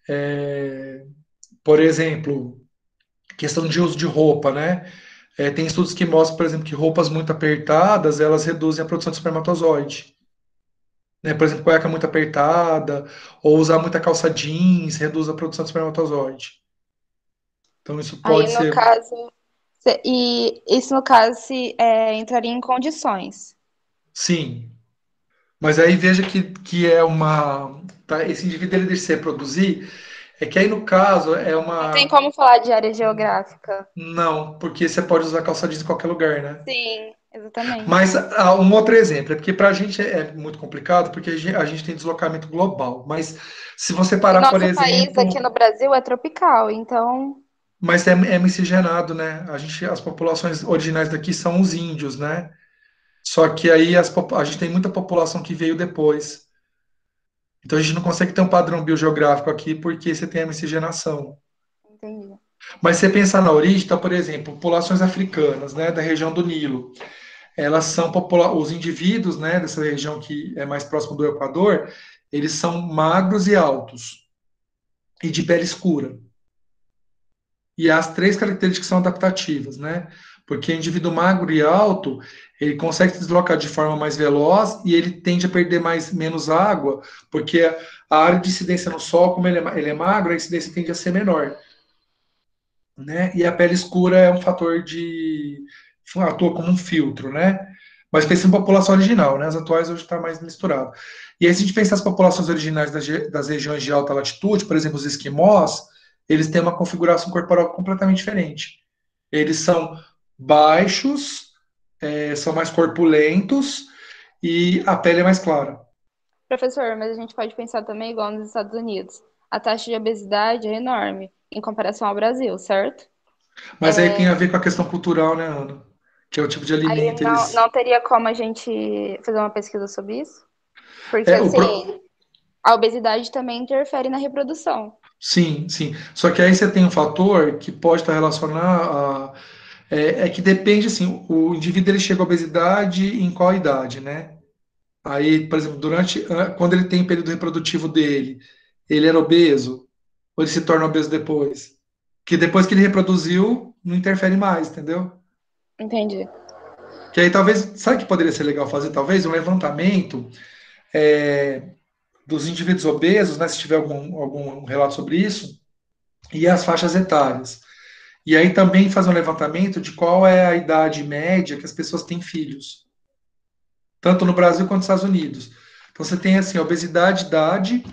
É, por exemplo, questão de uso de roupa, né? É, tem estudos que mostram, por exemplo, que roupas muito apertadas, elas reduzem a produção de espermatozoide. né? Por exemplo, cueca muito apertada, ou usar muita calça jeans, reduz a produção de espermatozoide. Então, isso Aí, pode no ser, caso, se- e isso no caso se é, entraria em condições. sim. Mas aí veja que, que é uma. Tá, esse indivíduo ele deixa se reproduzir, é que aí no caso é Não tem uma. como falar de área geográfica. Não, porque você pode usar calça jeans em qualquer lugar, né? Sim, exatamente. Mas ah, um outro exemplo, é porque para a gente é é muito complicado, porque a gente, a gente tem deslocamento global. Mas se você O parar, por nosso país aqui exemplo, no Brasil é tropical, então mas é, é miscigenado, né? A gente, as populações originais daqui são os índios, né? Só que aí as, popu- a gente tem muita população que veio depois. Então a gente não consegue ter um padrão biogeográfico aqui porque você tem a miscigenação. entendi. Mas se você pensar na origem, então, por exemplo, populações africanas, né, da região do Nilo, elas são popula os indivíduos, né, dessa região que é mais próximo do Equador, eles são magros e altos e de pele escura. E as três características são adaptativas, né? Porque o indivíduo magro e alto, ele consegue se deslocar de forma mais veloz e ele tende a perder mais, menos água, porque a área de incidência no sol, como ele é, ele é magro, a incidência tende a ser menor, né? E a pele escura é um fator de... atua como um filtro, né? Mas pensa em população original, né? As atuais hoje está mais misturado. E aí, se a gente pensar as populações originais das, das regiões de alta latitude, por exemplo, os esquimós, eles têm uma configuração corporal completamente diferente. Eles são baixos, é, são mais corpulentos e a pele é mais clara. Professor, mas a gente pode pensar também igual nos Estados Unidos. A taxa de obesidade é enorme em comparação ao Brasil, certo? Mas aí tem a ver com a questão cultural, né, Ana? Que é o tipo de Aí alimento, não, eles... não teria como a gente fazer uma pesquisa sobre isso? Porque, É, o assim, pro... a obesidade também interfere na reprodução. Sim, sim. Só que aí você tem um fator que pode estar relacionado a... É, é que depende, assim, o indivíduo ele chega à obesidade em qual idade, né? Aí, por exemplo, durante... ah, quando ele tem o período reprodutivo dele, ele era obeso? Ou ele se torna obeso depois? Que depois que ele reproduziu, não interfere mais, entendeu? Entendi. Que aí talvez, sabe o que poderia ser legal fazer? Talvez um levantamento é, dos indivíduos obesos, né, se tiver algum, algum relato sobre isso, e as faixas etárias. E aí também fazer um levantamento de qual é a idade média que as pessoas têm filhos, tanto no Brasil quanto nos Estados Unidos. Então você tem assim, obesidade, idade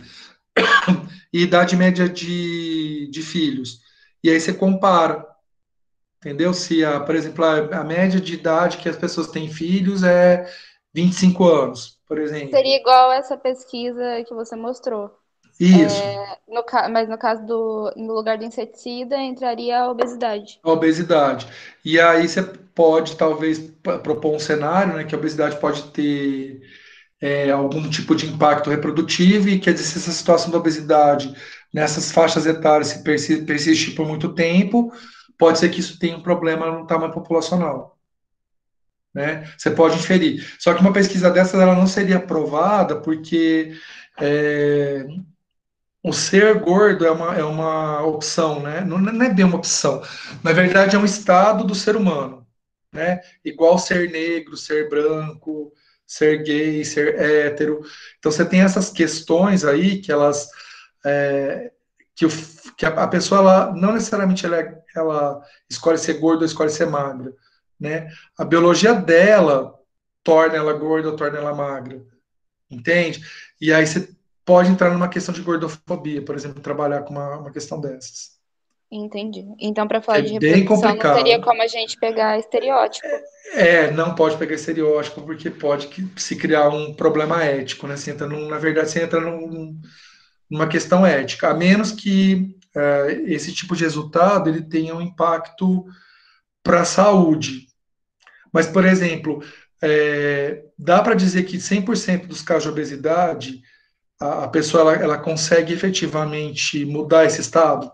e idade média de, de filhos. E aí você compara, entendeu? Se, a, por exemplo, a, a média de idade que as pessoas têm filhos é vinte e cinco anos, por exemplo. Seria igual essa pesquisa que você mostrou. Isso, No ca- mas no caso do, no lugar do inseticida, entraria a obesidade. a obesidade. E aí você pode, talvez, p- propor um cenário, né, que a obesidade pode ter é, algum tipo de impacto reprodutivo e quer dizer, se essa situação da obesidade nessas faixas etárias se persi- persistir por muito tempo, pode ser que isso tenha um problema no tamanho populacional. Né? Você pode inferir. Só que uma pesquisa dessas ela não seria aprovada porque é, o ser gordo é uma, é uma opção, né? Não, não é bem uma opção. Na verdade, é um estado do ser humano, né? Igual ser negro, ser branco, ser gay, ser hétero. Então, você tem essas questões aí que elas... é, que, o, que a, a pessoa, ela, não necessariamente ela, é- ela escolhe ser gorda ou escolhe ser magra, né? A biologia dela torna ela gorda ou torna ela magra, entende? E aí você pode entrar numa questão de gordofobia, por exemplo, trabalhar com uma, uma questão dessas. Entendi. Então, para Que falar é de bem reprodução, não teria complicado. como a gente pegar estereótipo. É, não pode pegar estereótipo, porque pode que- se criar um problema ético, né? Você entra num, na verdade, você entra num, numa questão ética, a menos que é, esse tipo de resultado ele tenha um impacto para a saúde. Mas, por exemplo, é, dá para dizer que cem por cento dos casos de obesidade, a, a pessoa ela, ela consegue efetivamente mudar esse estado?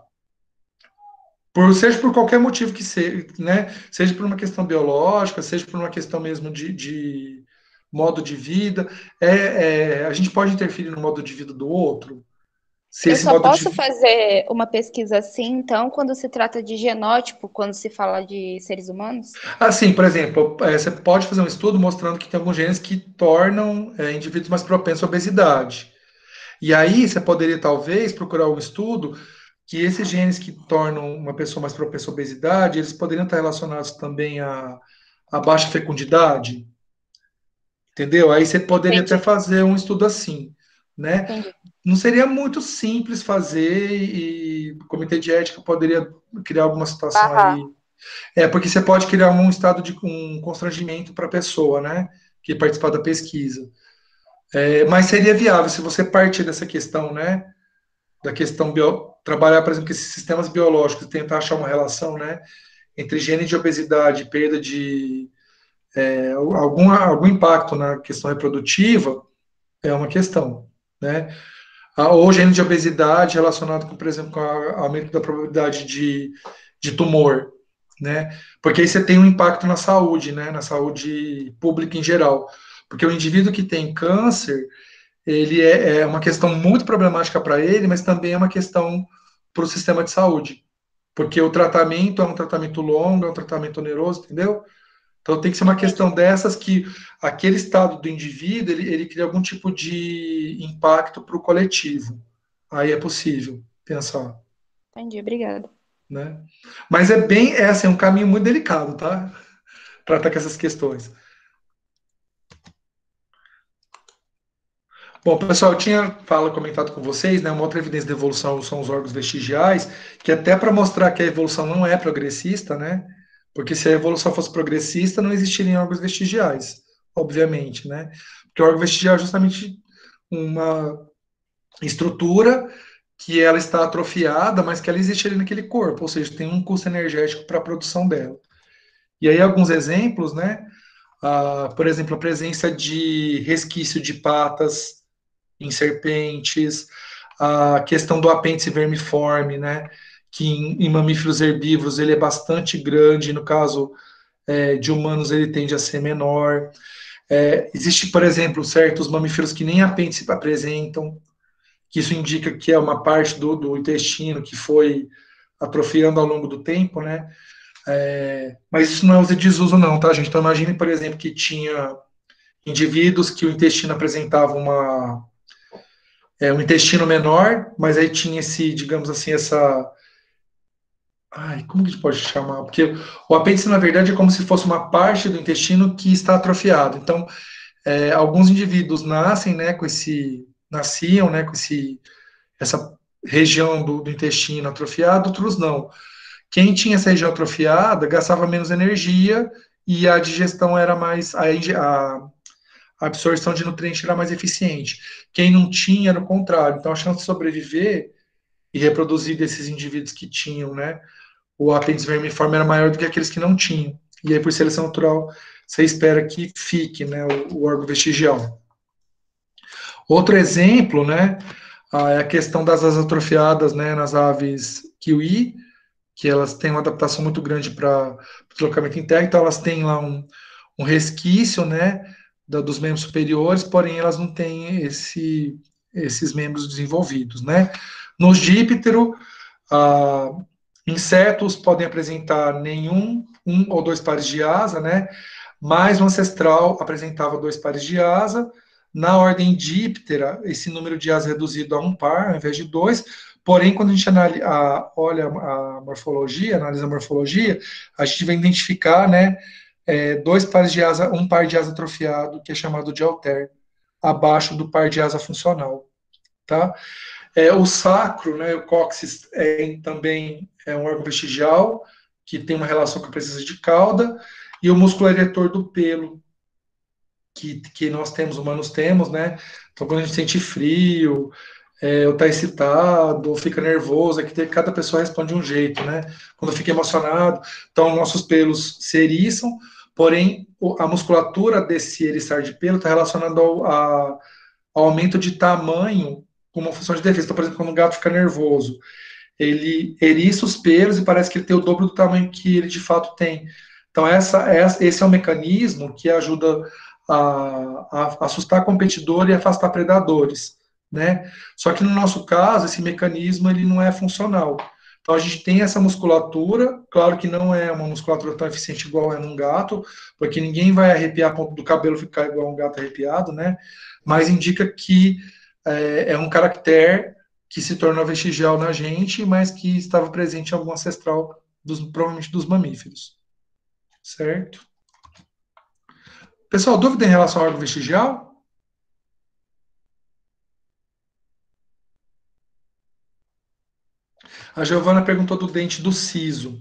Por, seja por qualquer motivo que seja, né? Seja por uma questão biológica, seja por uma questão mesmo de, de modo de vida. É, é, a gente pode interferir no modo de vida do outro? Se Eu esse só modo posso de... fazer uma pesquisa assim, então, quando se trata de genótipo, quando se fala de seres humanos? Assim, por exemplo, é, você pode fazer um estudo mostrando que tem alguns genes que tornam é, indivíduos mais propensos à obesidade. E aí você poderia, talvez, procurar um estudo que esses genes que tornam uma pessoa mais propensa à obesidade, eles poderiam estar relacionados também à, à baixa fecundidade, entendeu? Aí você poderia até Entendi, fazer um estudo assim, né? entendi. Não seria muito simples fazer e o comitê de ética poderia criar alguma situação Barrar. aí. É, porque você pode criar um estado de um constrangimento para a pessoa, né? Que participar da pesquisa. É, mas seria viável se você partir dessa questão, né? Da questão bio, trabalhar, por exemplo, com esses sistemas biológicos, tentar achar uma relação, né? Entre gene de obesidade e perda de é, algum, algum impacto na questão reprodutiva, é uma questão, né? Ou gene de obesidade relacionado com, por exemplo, com o aumento da probabilidade de, de tumor, né? Porque aí você tem um impacto na saúde, né? Na saúde pública em geral. Porque o indivíduo que tem câncer, ele é, é uma questão muito problemática para ele, mas também é uma questão para o sistema de saúde. Porque o tratamento é um tratamento longo, é um tratamento oneroso, entendeu? Então tem que ser uma Entendi, questão dessas que aquele estado do indivíduo, ele, ele cria algum tipo de impacto para o coletivo. Aí é possível pensar, entendi, obrigada. né? Mas é bem, é assim, um caminho muito delicado, tá? Tratar com essas questões. Bom, pessoal, eu tinha fala, comentado com vocês, né? Uma outra evidência de evolução são os órgãos vestigiais, que até para mostrar que a evolução não é progressista, né? Porque se a evolução fosse progressista, não existiriam órgãos vestigiais, obviamente, né? Porque o órgão vestigial é justamente uma estrutura que ela está atrofiada, mas que ela existe ali naquele corpo, ou seja, tem um custo energético para a produção dela. E aí alguns exemplos, né? Ah, por exemplo, a presença de resquício de patas em serpentes, a questão do apêndice vermiforme, né? Que em, em mamíferos herbívoros ele é bastante grande, no caso é, de humanos ele tende a ser menor. É, existe, por exemplo, certos mamíferos que nem apêndice apresentam, que isso indica que é uma parte do, do intestino que foi atrofiando ao longo do tempo, né? É, mas isso não é uso de desuso, não, tá, gente? Então, imagine, por exemplo, que tinha indivíduos que o intestino apresentava uma, é, um intestino menor, mas aí tinha esse, digamos assim, essa. Ai, como que a gente pode chamar? Porque o apêndice, na verdade, é como se fosse uma parte do intestino que está atrofiado. Então, é, alguns indivíduos nascem, né, com esse. Nasciam, né, com esse essa região do, do intestino atrofiada, outros não. Quem tinha essa região atrofiada gastava menos energia e a digestão era mais. A, a absorção de nutrientes era mais eficiente. Quem não tinha, era o contrário. Então, a chance de sobreviver e reproduzir desses indivíduos que tinham, né, o apêndice vermiforme era maior do que aqueles que não tinham. E aí, por seleção natural, você espera que fique, né, o, o órgão vestigial. Outro exemplo, né, é a questão das asas atrofiadas, né, nas aves kiwi, que elas têm uma adaptação muito grande para deslocamento interno, então elas têm lá um, um resquício, né, da, dos membros superiores, porém elas não têm esse, esses membros desenvolvidos, né. Nos díptero, ah, insetos podem apresentar nenhum, um ou dois pares de asa, né, mas o ancestral apresentava dois pares de asa. Na ordem díptera, esse número de asas é reduzido a um par, ao invés de dois. Porém, quando a gente analisa, a, olha a morfologia, analisa a morfologia, a gente vai identificar, né, é, dois pares de asa, um par de asa atrofiado, que é chamado de alter, abaixo do par de asa funcional, tá? É, o sacro, né, o cóccix, é, também é um órgão vestigial, que tem uma relação com a presença de cauda, e o músculo eretor do pelo, que, que nós temos, humanos temos, né? Então, quando a gente sente frio, é, ou está excitado, ou fica nervoso, é que cada pessoa responde de um jeito, né? Quando fica emocionado, então nossos pelos se eriçam, porém a musculatura desse eriçar de pelo está relacionada ao, a, ao aumento de tamanho como uma função de defesa. Então, por exemplo, quando o gato fica nervoso, ele eriça os pelos e parece que ele tem o dobro do tamanho que ele de fato tem. Então, essa, essa, esse é um mecanismo que ajuda a, a assustar competidor e afastar predadores, né? Só que no nosso caso, esse mecanismo ele não é funcional. Então a gente tem essa musculatura, claro que não é uma musculatura tão eficiente igual é num gato, porque ninguém vai arrepiar a ponta do cabelo ficar igual um gato arrepiado, né? Mas indica que é, é um caractere que se tornou vestigial na gente, mas que estava presente em algum ancestral, dos, provavelmente dos mamíferos. Certo? Pessoal, dúvida em relação ao órgão vestigial? A Giovana perguntou do dente do siso.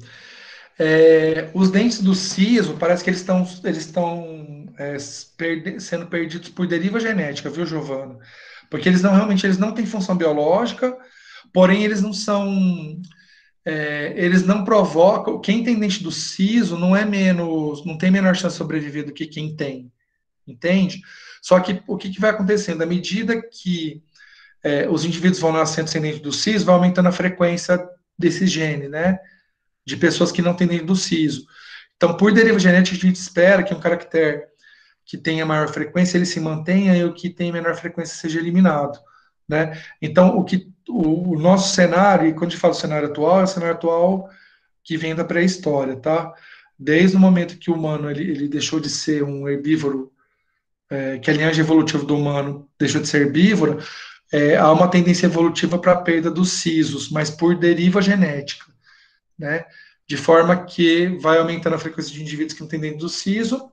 É, os dentes do siso, parece que eles estão eles estão é, perde, sendo perdidos por deriva genética, viu, Giovana? Porque eles não realmente eles não têm função biológica, porém eles não são é, eles não provocam. Quem tem dente do siso não é menos, não tem menor chance de sobreviver do que quem tem, entende? Só que o que, que vai acontecendo? À medida que é, os indivíduos vão nascendo sem dente do siso, vai aumentando a frequência desse gene, né? De pessoas que não têm dente do siso. Então, por deriva genética, a gente espera que um caractere que tenha maior frequência, ele se mantenha, e o que tem menor frequência seja eliminado, né? Então, o que o, o nosso cenário, e quando a gente fala do cenário atual, é o cenário atual que vem da pré-história, tá? Desde o momento que o humano ele, ele deixou de ser um herbívoro, é, que a linhagem evolutiva do humano deixou de ser herbívora, é, há uma tendência evolutiva para a perda dos sisos, mas por deriva genética, né? De forma que vai aumentando a frequência de indivíduos que não têm dente do siso,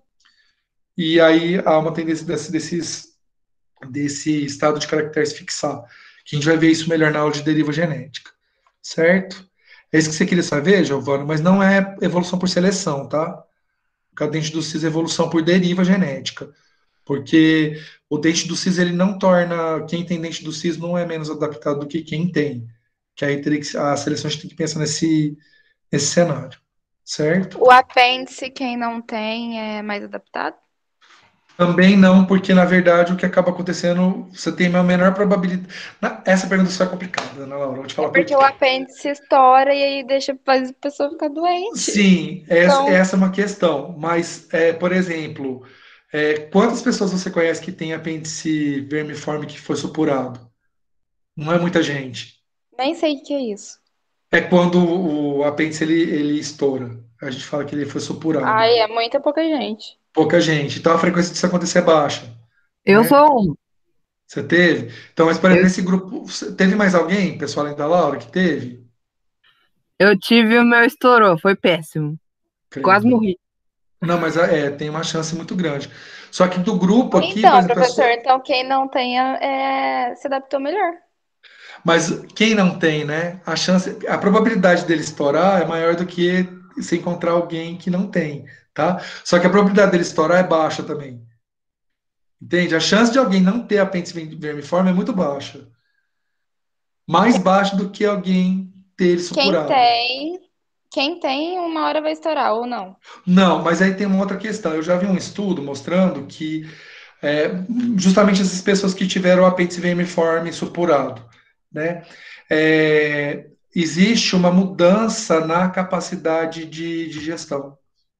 e aí há uma tendência desse, desses, desse estado de caracteres fixar, que a gente vai ver isso melhor na aula de deriva genética, certo? É isso que você queria saber, Giovana, mas não é evolução por seleção, tá? O dente do siso é evolução por deriva genética, porque o dente do siso ele não torna, quem tem dente do siso não é menos adaptado do que quem tem, que aí teria que, a seleção a gente tem que pensar nesse, nesse cenário, certo? O apêndice, quem não tem, é mais adaptado? Também não, porque na verdade o que acaba acontecendo, você tem uma menor probabilidade. Essa pergunta só é complicada, Ana Laura, vou te falar É porque por o quê. apêndice estoura e aí deixa faz a pessoa ficar doente. Sim, essa, Então, essa é uma questão, mas, é, por exemplo, é, quantas pessoas você conhece que tem apêndice vermiforme que foi supurado? Não é muita gente. nem sei o que é isso. É quando o apêndice ele, ele estoura. A gente fala que ele foi supurado. Ai, é muita pouca gente. Pouca gente. Então a frequência disso acontecer é baixa. Eu né? sou um. Você teve? Então, mas, por exemplo, Eu, nesse grupo, teve mais alguém, pessoal, além da Laura, que teve? eu tive o meu estourou, foi péssimo. Quase Credo. morri. Não, mas é, tem uma chance muito grande. Só que do grupo aqui, por Então, exemplo, professor, pessoa- então quem não tenha é, se adaptou melhor. mas quem não tem, né? A chance, a probabilidade dele estourar é maior do que se encontrar alguém que não tem, tá? Só que a probabilidade dele estourar é baixa também. Entende? A chance de alguém não ter apêndice vermiforme é muito baixa. Mais baixa do que alguém ter ele Quem supurado. tem, quem tem, uma hora vai estourar ou não. Não, mas aí tem uma outra questão. Eu já vi um estudo mostrando que é, justamente essas pessoas que tiveram o apêndice vermiforme supurado, né? É, existe uma mudança na capacidade de digestão.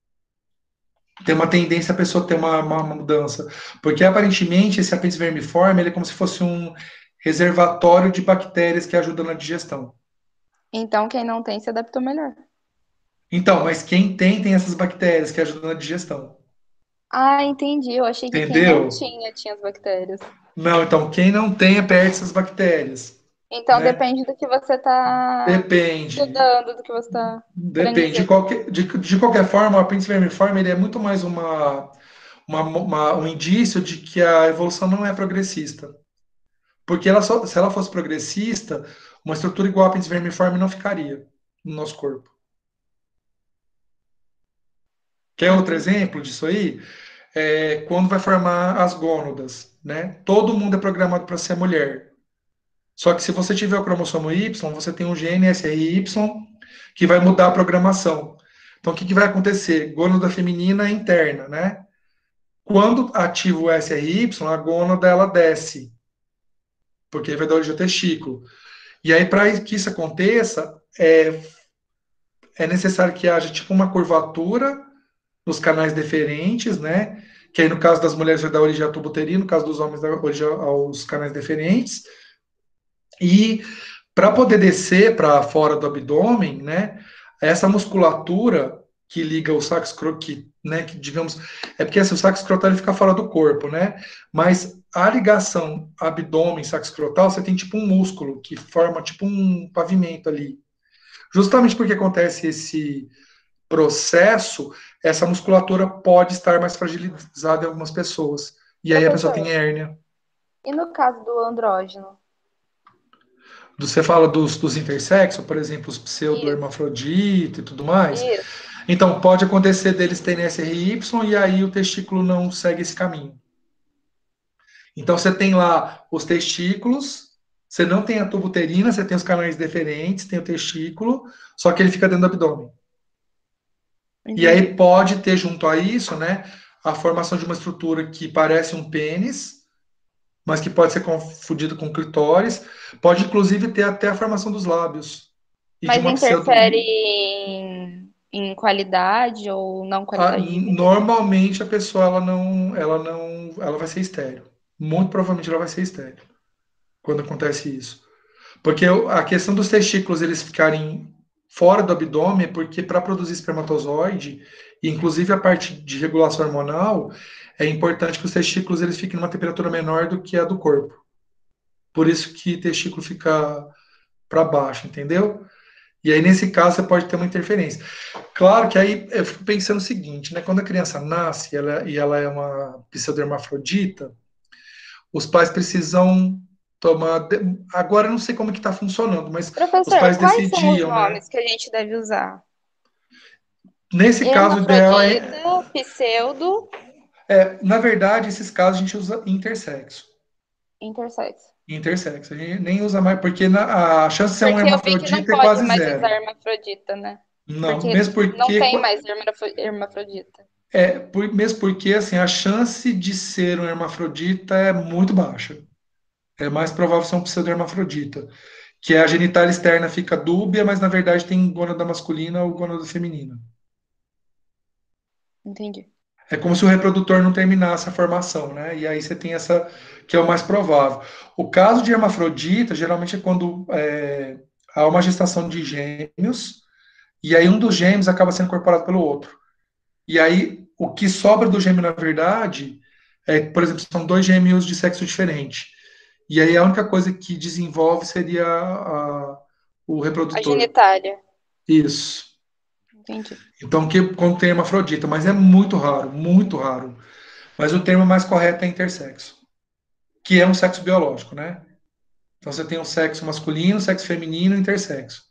Tem uma tendência a pessoa ter uma, uma, uma mudança. Porque aparentemente esse apêndice vermiforme ele é como se fosse um reservatório de bactérias que ajudam na digestão. Então, quem não tem se adaptou melhor. Então, mas quem tem, tem essas bactérias que ajudam na digestão. Ah, entendi. Eu achei que quem não Entendeu? tinha, tinha as bactérias. Não, então quem não tem, perde essas bactérias. Então, Né? depende do que você está Depende. estudando, do que você está querendo Depende. De dizer. qualquer, de, de qualquer forma, o apêndice vermiforme ele é muito mais uma, uma, uma- um indício de que a evolução não é progressista. Porque ela só- se ela fosse progressista, uma estrutura igual ao apêndice vermiforme não ficaria no nosso corpo. Quer outro exemplo disso aí? É quando vai formar as gônadas, né? Todo mundo é programado para ser mulher. Só que se você tiver o cromossomo Y, você tem um gene S R Y que vai mudar a programação. Então, o que, que vai acontecer? Gônada feminina interna, né? Quando ativa o S R Y, a gônada ela desce, porque vai dar origem ao testículo. E aí, para que isso aconteça, é, é necessário que haja tipo uma curvatura nos canais deferentes, né? Que aí, no caso das mulheres, vai dar origem à tubo uterino, no caso dos homens, dá origem aos canais deferentes. E para poder descer para fora do abdômen, né, essa musculatura que liga o saco escrotal, que, né, que digamos, é porque assim, o saco escrotal ele fica fora do corpo, né, mas a ligação abdômen-saco escrotal, você tem tipo um músculo que forma tipo um pavimento ali. Justamente porque acontece esse processo, essa musculatura pode estar mais fragilizada em algumas pessoas. E aí a pessoa Professor, tem hérnia. e no caso do andrógeno? Você fala dos, dos intersexos, por exemplo, os Isso, pseudo-hermafrodita e tudo mais. isso. Então, pode acontecer deles terem S R Y e aí o testículo não segue esse caminho. Então, você tem lá os testículos, você não tem a tuba uterina, você tem os canais deferentes, tem o testículo, só que ele fica dentro do abdômen. E aí Entendi. pode ter junto a isso, né, a formação de uma estrutura que parece um pênis, mas que pode ser confundido com clitóris. Pode, inclusive, ter até a formação dos lábios. E de Mas uma pseudo... interfere em, em qualidade ou não Ah, qualidade de vida? normalmente a pessoa ela não, ela não, ela vai ser estéril. Muito provavelmente ela vai ser estéril quando acontece isso. Porque a questão dos testículos eles ficarem fora do abdômen é porque para produzir espermatozoide, e inclusive a parte de regulação hormonal, é importante que os testículos eles fiquem numa temperatura menor do que a do corpo. Por isso que testículo fica para baixo, entendeu? E aí, nesse caso, você pode ter uma interferência. Claro que aí eu fico pensando o seguinte, né? Quando a criança nasce ela, e ela é uma pseudohermafrodita, os pais precisam tomar. Agora eu não sei como que está funcionando, mas os Professor, pais quais são os decidiam, né? nomes que a gente deve usar? Nesse caso, o ideal é, Hermafrodita, pseudo, é. Na verdade, esses casos a gente usa intersexo. intersexo. Intersexo. A gente nem usa mais, porque na- a chance de ser um Porque eu vi que não hermafrodita é pode quase mais usar zero. hermafrodita, né? Não, Porque mesmo não porque tem mais hermafro- hermafrodita. É, por- mesmo porque assim, a chance de ser um hermafrodita é muito baixa. É mais provável ser um pseudo-hermafrodita, que é a genitália externa fica dúbia, mas na verdade tem gônada masculina ou gônada feminina. Entendi. É como se o reprodutor não terminasse a formação, né? E aí você tem essa, que é o mais provável. O caso de hermafrodita, geralmente é quando é, há uma gestação de gêmeos, e aí um dos gêmeos acaba sendo incorporado pelo outro. E aí, o que sobra do gêmeo, na verdade, é, por exemplo, são dois gêmeos de sexo diferente. E aí a única coisa que desenvolve seria a- o A reprodutor. genitália. Isso. Entendi. Então, que, quando tem hermafrodita, mas é muito raro, muito raro. Mas o termo mais correto é intersexo, que é um sexo biológico, né? Então você tem um sexo masculino, sexo feminino e intersexo.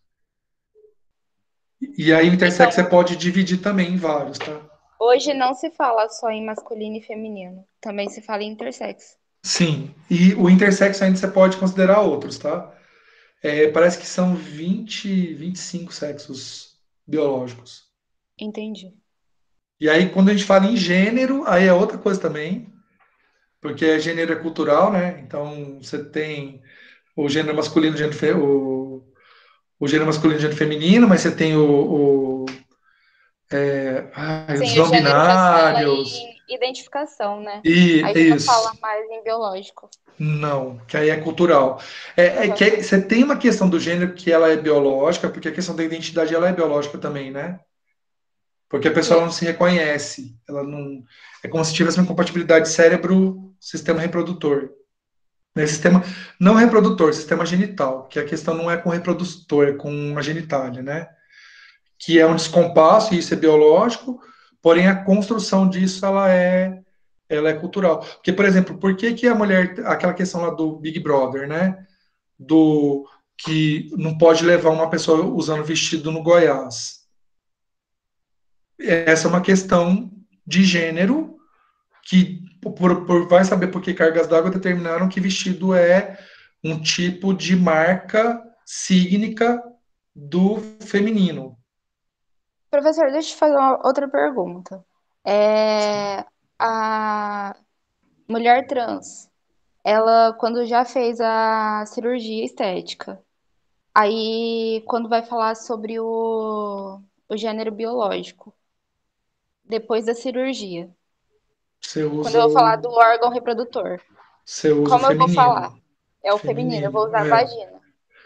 E aí o Então, intersexo você pode dividir também em vários, tá? hoje não se fala só em masculino e feminino. Também se fala em intersexo. Sim, e o intersexo ainda você pode considerar outros, tá? É, parece que são vinte, vinte e cinco sexos biológicos. Entendi. E aí, quando a gente fala em gênero, aí é outra coisa também, porque gênero é cultural, né? Então, você tem o gênero masculino, o gênero, fe- o, o gênero masculino e o gênero feminino, mas você tem o, o é, ai, os Sim, o não gênero já fala binários, em identificação, né? e Aí já não fala isso. mais em biológico. Não, que aí é cultural. É, é Aham. que aí você tem uma questão do gênero que ela é biológica, porque a questão da identidade ela é biológica também, né? Porque a pessoa Sim. ela não se reconhece, ela não é como se tivesse uma incompatibilidade cérebro-sistema reprodutor. Né? Sistema não reprodutor, sistema genital, que a questão não é com o reprodutor, é com a genitália, né? Que é um descompasso, e isso é biológico, porém a construção disso ela é ela é cultural. Porque, por exemplo, por que que a mulher, aquela questão lá do Big Brother, né? Do que não pode levar uma pessoa usando vestido no Goiás. Essa é uma questão de gênero que por, por vai saber por que cargas d'água determinaram que vestido é um tipo de marca sígnica do feminino. Professor, deixa eu te fazer uma outra pergunta. É, a mulher trans, ela, quando já fez a cirurgia estética, aí quando vai falar sobre o, o gênero biológico, depois da cirurgia, Você quando eu usa vou falar do o órgão reprodutor, você usa o como eu vou feminino. falar? É o feminino, eu vou Feminino, usar é. vagina.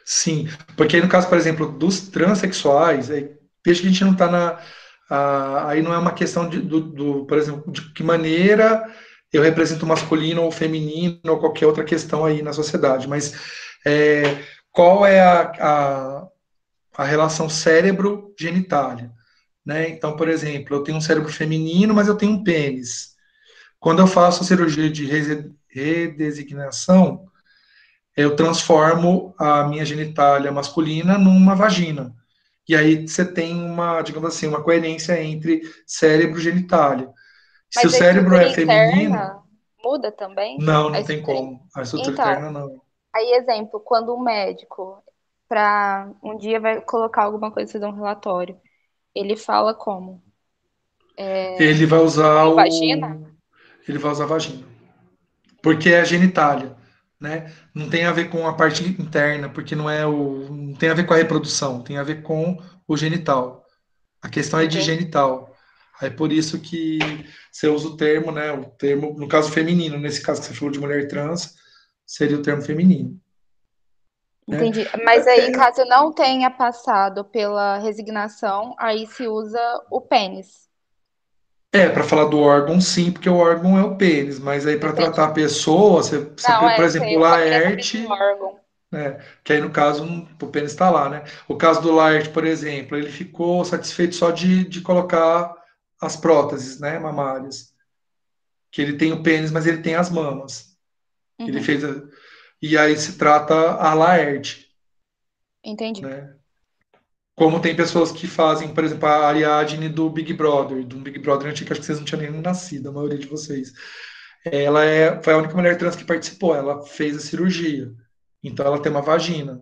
Sim, porque aí no caso, por exemplo, dos transexuais, é, veja que a gente não está na. Ah, aí não é uma questão de, do, do, por exemplo, de que maneira eu represento o masculino ou o feminino ou qualquer outra questão aí na sociedade, mas é, qual é a, a, a relação cérebro-genitália, né? Então, por exemplo, eu tenho um cérebro feminino, mas eu tenho um pênis. Quando eu faço a cirurgia de rese- redesignação, eu transformo a minha genitália masculina numa vagina. E aí você tem uma, digamos assim, uma coerência entre cérebro e genitália. Se o Mas a cérebro estrutura é feminino, interna muda também? não, A não tem estrutura... como. A estrutura Então, interna não. aí exemplo, quando um médico, para um dia vai colocar alguma coisa, fazer um relatório, ele fala como? Ele vai usar Como vagina? o, ele vai usar a vagina, porque é a genitália, né? Não tem a ver com a parte interna, porque não é o, não tem a ver com a reprodução, tem a ver com o genital. A questão é de Entendi. genital. Aí por isso que você usa o termo, né? O termo, no caso feminino, nesse caso que você falou de mulher trans, seria o termo feminino, né? Entendi. Mas aí, caso não tenha passado pela resignação, aí se usa o pênis. É, para falar do órgão, sim, porque o órgão é o pênis, mas aí para Entendi. tratar a pessoa, você, você, Não, por é, exemplo, sei, o eu só queria saber de Laerte, órgão. né? Que aí no caso não- o pênis está lá, né? O caso do Laerte, por exemplo, ele ficou satisfeito só de, de colocar as próteses, né, mamárias, que ele tem o pênis, mas ele tem as mamas. Ele Uhum, fez a- e aí se trata a Laerte, entendi. né? Como tem pessoas que fazem, por exemplo, a Ariadne do Big Brother, do Big Brother antigo, acho que vocês não tinham nem nascido, a maioria de vocês. Ela é, foi a única mulher trans que participou, ela fez a cirurgia. Então ela tem uma vagina.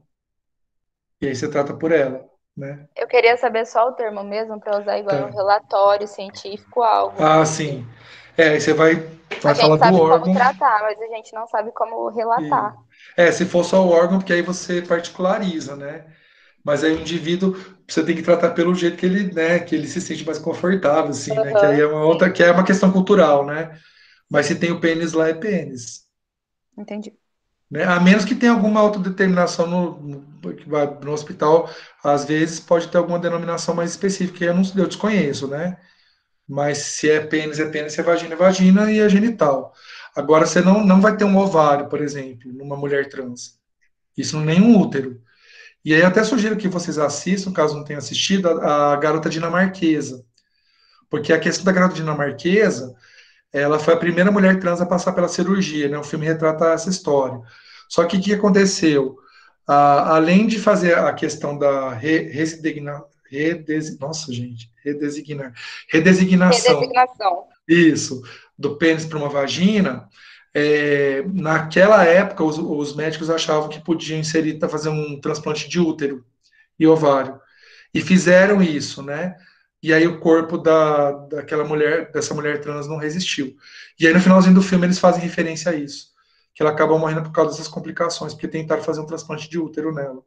E aí você trata por ela, né? Eu queria saber só o termo mesmo para usar igual em um Tá. relatório científico, algo, Ah, porque sim. É, aí você vai, a vai falar gente do sabe como órgão. tratar, mas a gente não sabe como E, relatar. é, se for só o órgão, porque aí você particulariza, né? Mas aí o indivíduo, você tem que tratar pelo jeito que ele, né, que ele se sente mais confortável, assim, né? Que aí Aham, é uma sim, outra, que é uma questão cultural, né? Mas se sim, tem o pênis lá, é pênis. entendi. Né? A menos que tenha alguma autodeterminação no, no, que vai no hospital, às vezes pode ter alguma denominação mais específica, que eu, não, eu desconheço, né? Mas se é pênis, é pênis, se é vagina, é vagina e é genital. Agora, você não, não vai ter um ovário, por exemplo, numa mulher trans. Isso nem um útero. E aí eu até sugiro que vocês assistam, caso não tenham assistido, a, a Garota Dinamarquesa. Porque a questão da Garota Dinamarquesa, ela foi a primeira mulher trans a passar pela cirurgia, né? O filme retrata essa história. Só que o que aconteceu? Ah, além de fazer a questão da re, resigna, redes, nossa, gente, redesignar, redesignação, Redesignação. isso, do pênis para uma vagina, é, naquela época os, os médicos achavam que podiam inserir, tá, fazer um transplante de útero e ovário. E fizeram isso, né? E aí o corpo da, daquela mulher, dessa mulher trans não resistiu. E aí no finalzinho do filme eles fazem referência a isso, que ela acabou morrendo por causa dessas complicações, porque tentaram fazer um transplante de útero nela,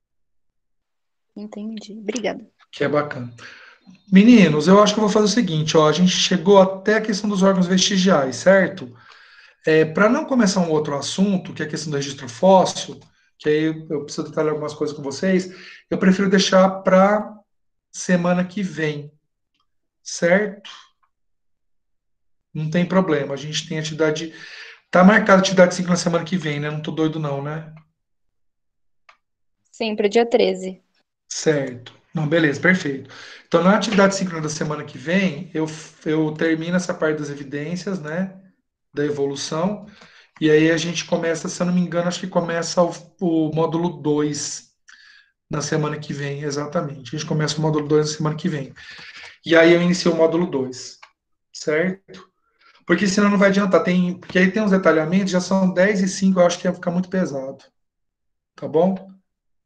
Entendi. Obrigada. que é bacana. Meninos, eu acho que eu vou fazer o seguinte, ó, a gente chegou até a questão dos órgãos vestigiais, certo? É, para não começar um outro assunto, que é a questão do registro fóssil, que aí eu preciso detalhar algumas coisas com vocês, eu prefiro deixar para semana que vem, certo? Não tem problema. A gente tem atividade. Tá marcada a atividade cinco na semana que vem, né? Não tô doido, não, né? Sim, para o dia treze. Certo. Não, beleza, perfeito. Então, na atividade síncrona da semana que vem, eu, eu termino essa parte das evidências, né? Da evolução. E aí a gente começa, se eu não me engano, acho que começa o, o módulo dois na semana que vem, exatamente. A gente começa o módulo dois na semana que vem. E aí eu inicio o módulo dois, certo? Porque senão não vai adiantar. Tem, porque aí tem uns detalhamentos, já são dez e cinco, eu acho que ia ficar muito pesado. Tá bom?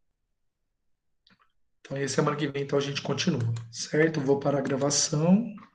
Então, aí semana que vem, então, a gente continua, certo? Vou parar a gravação.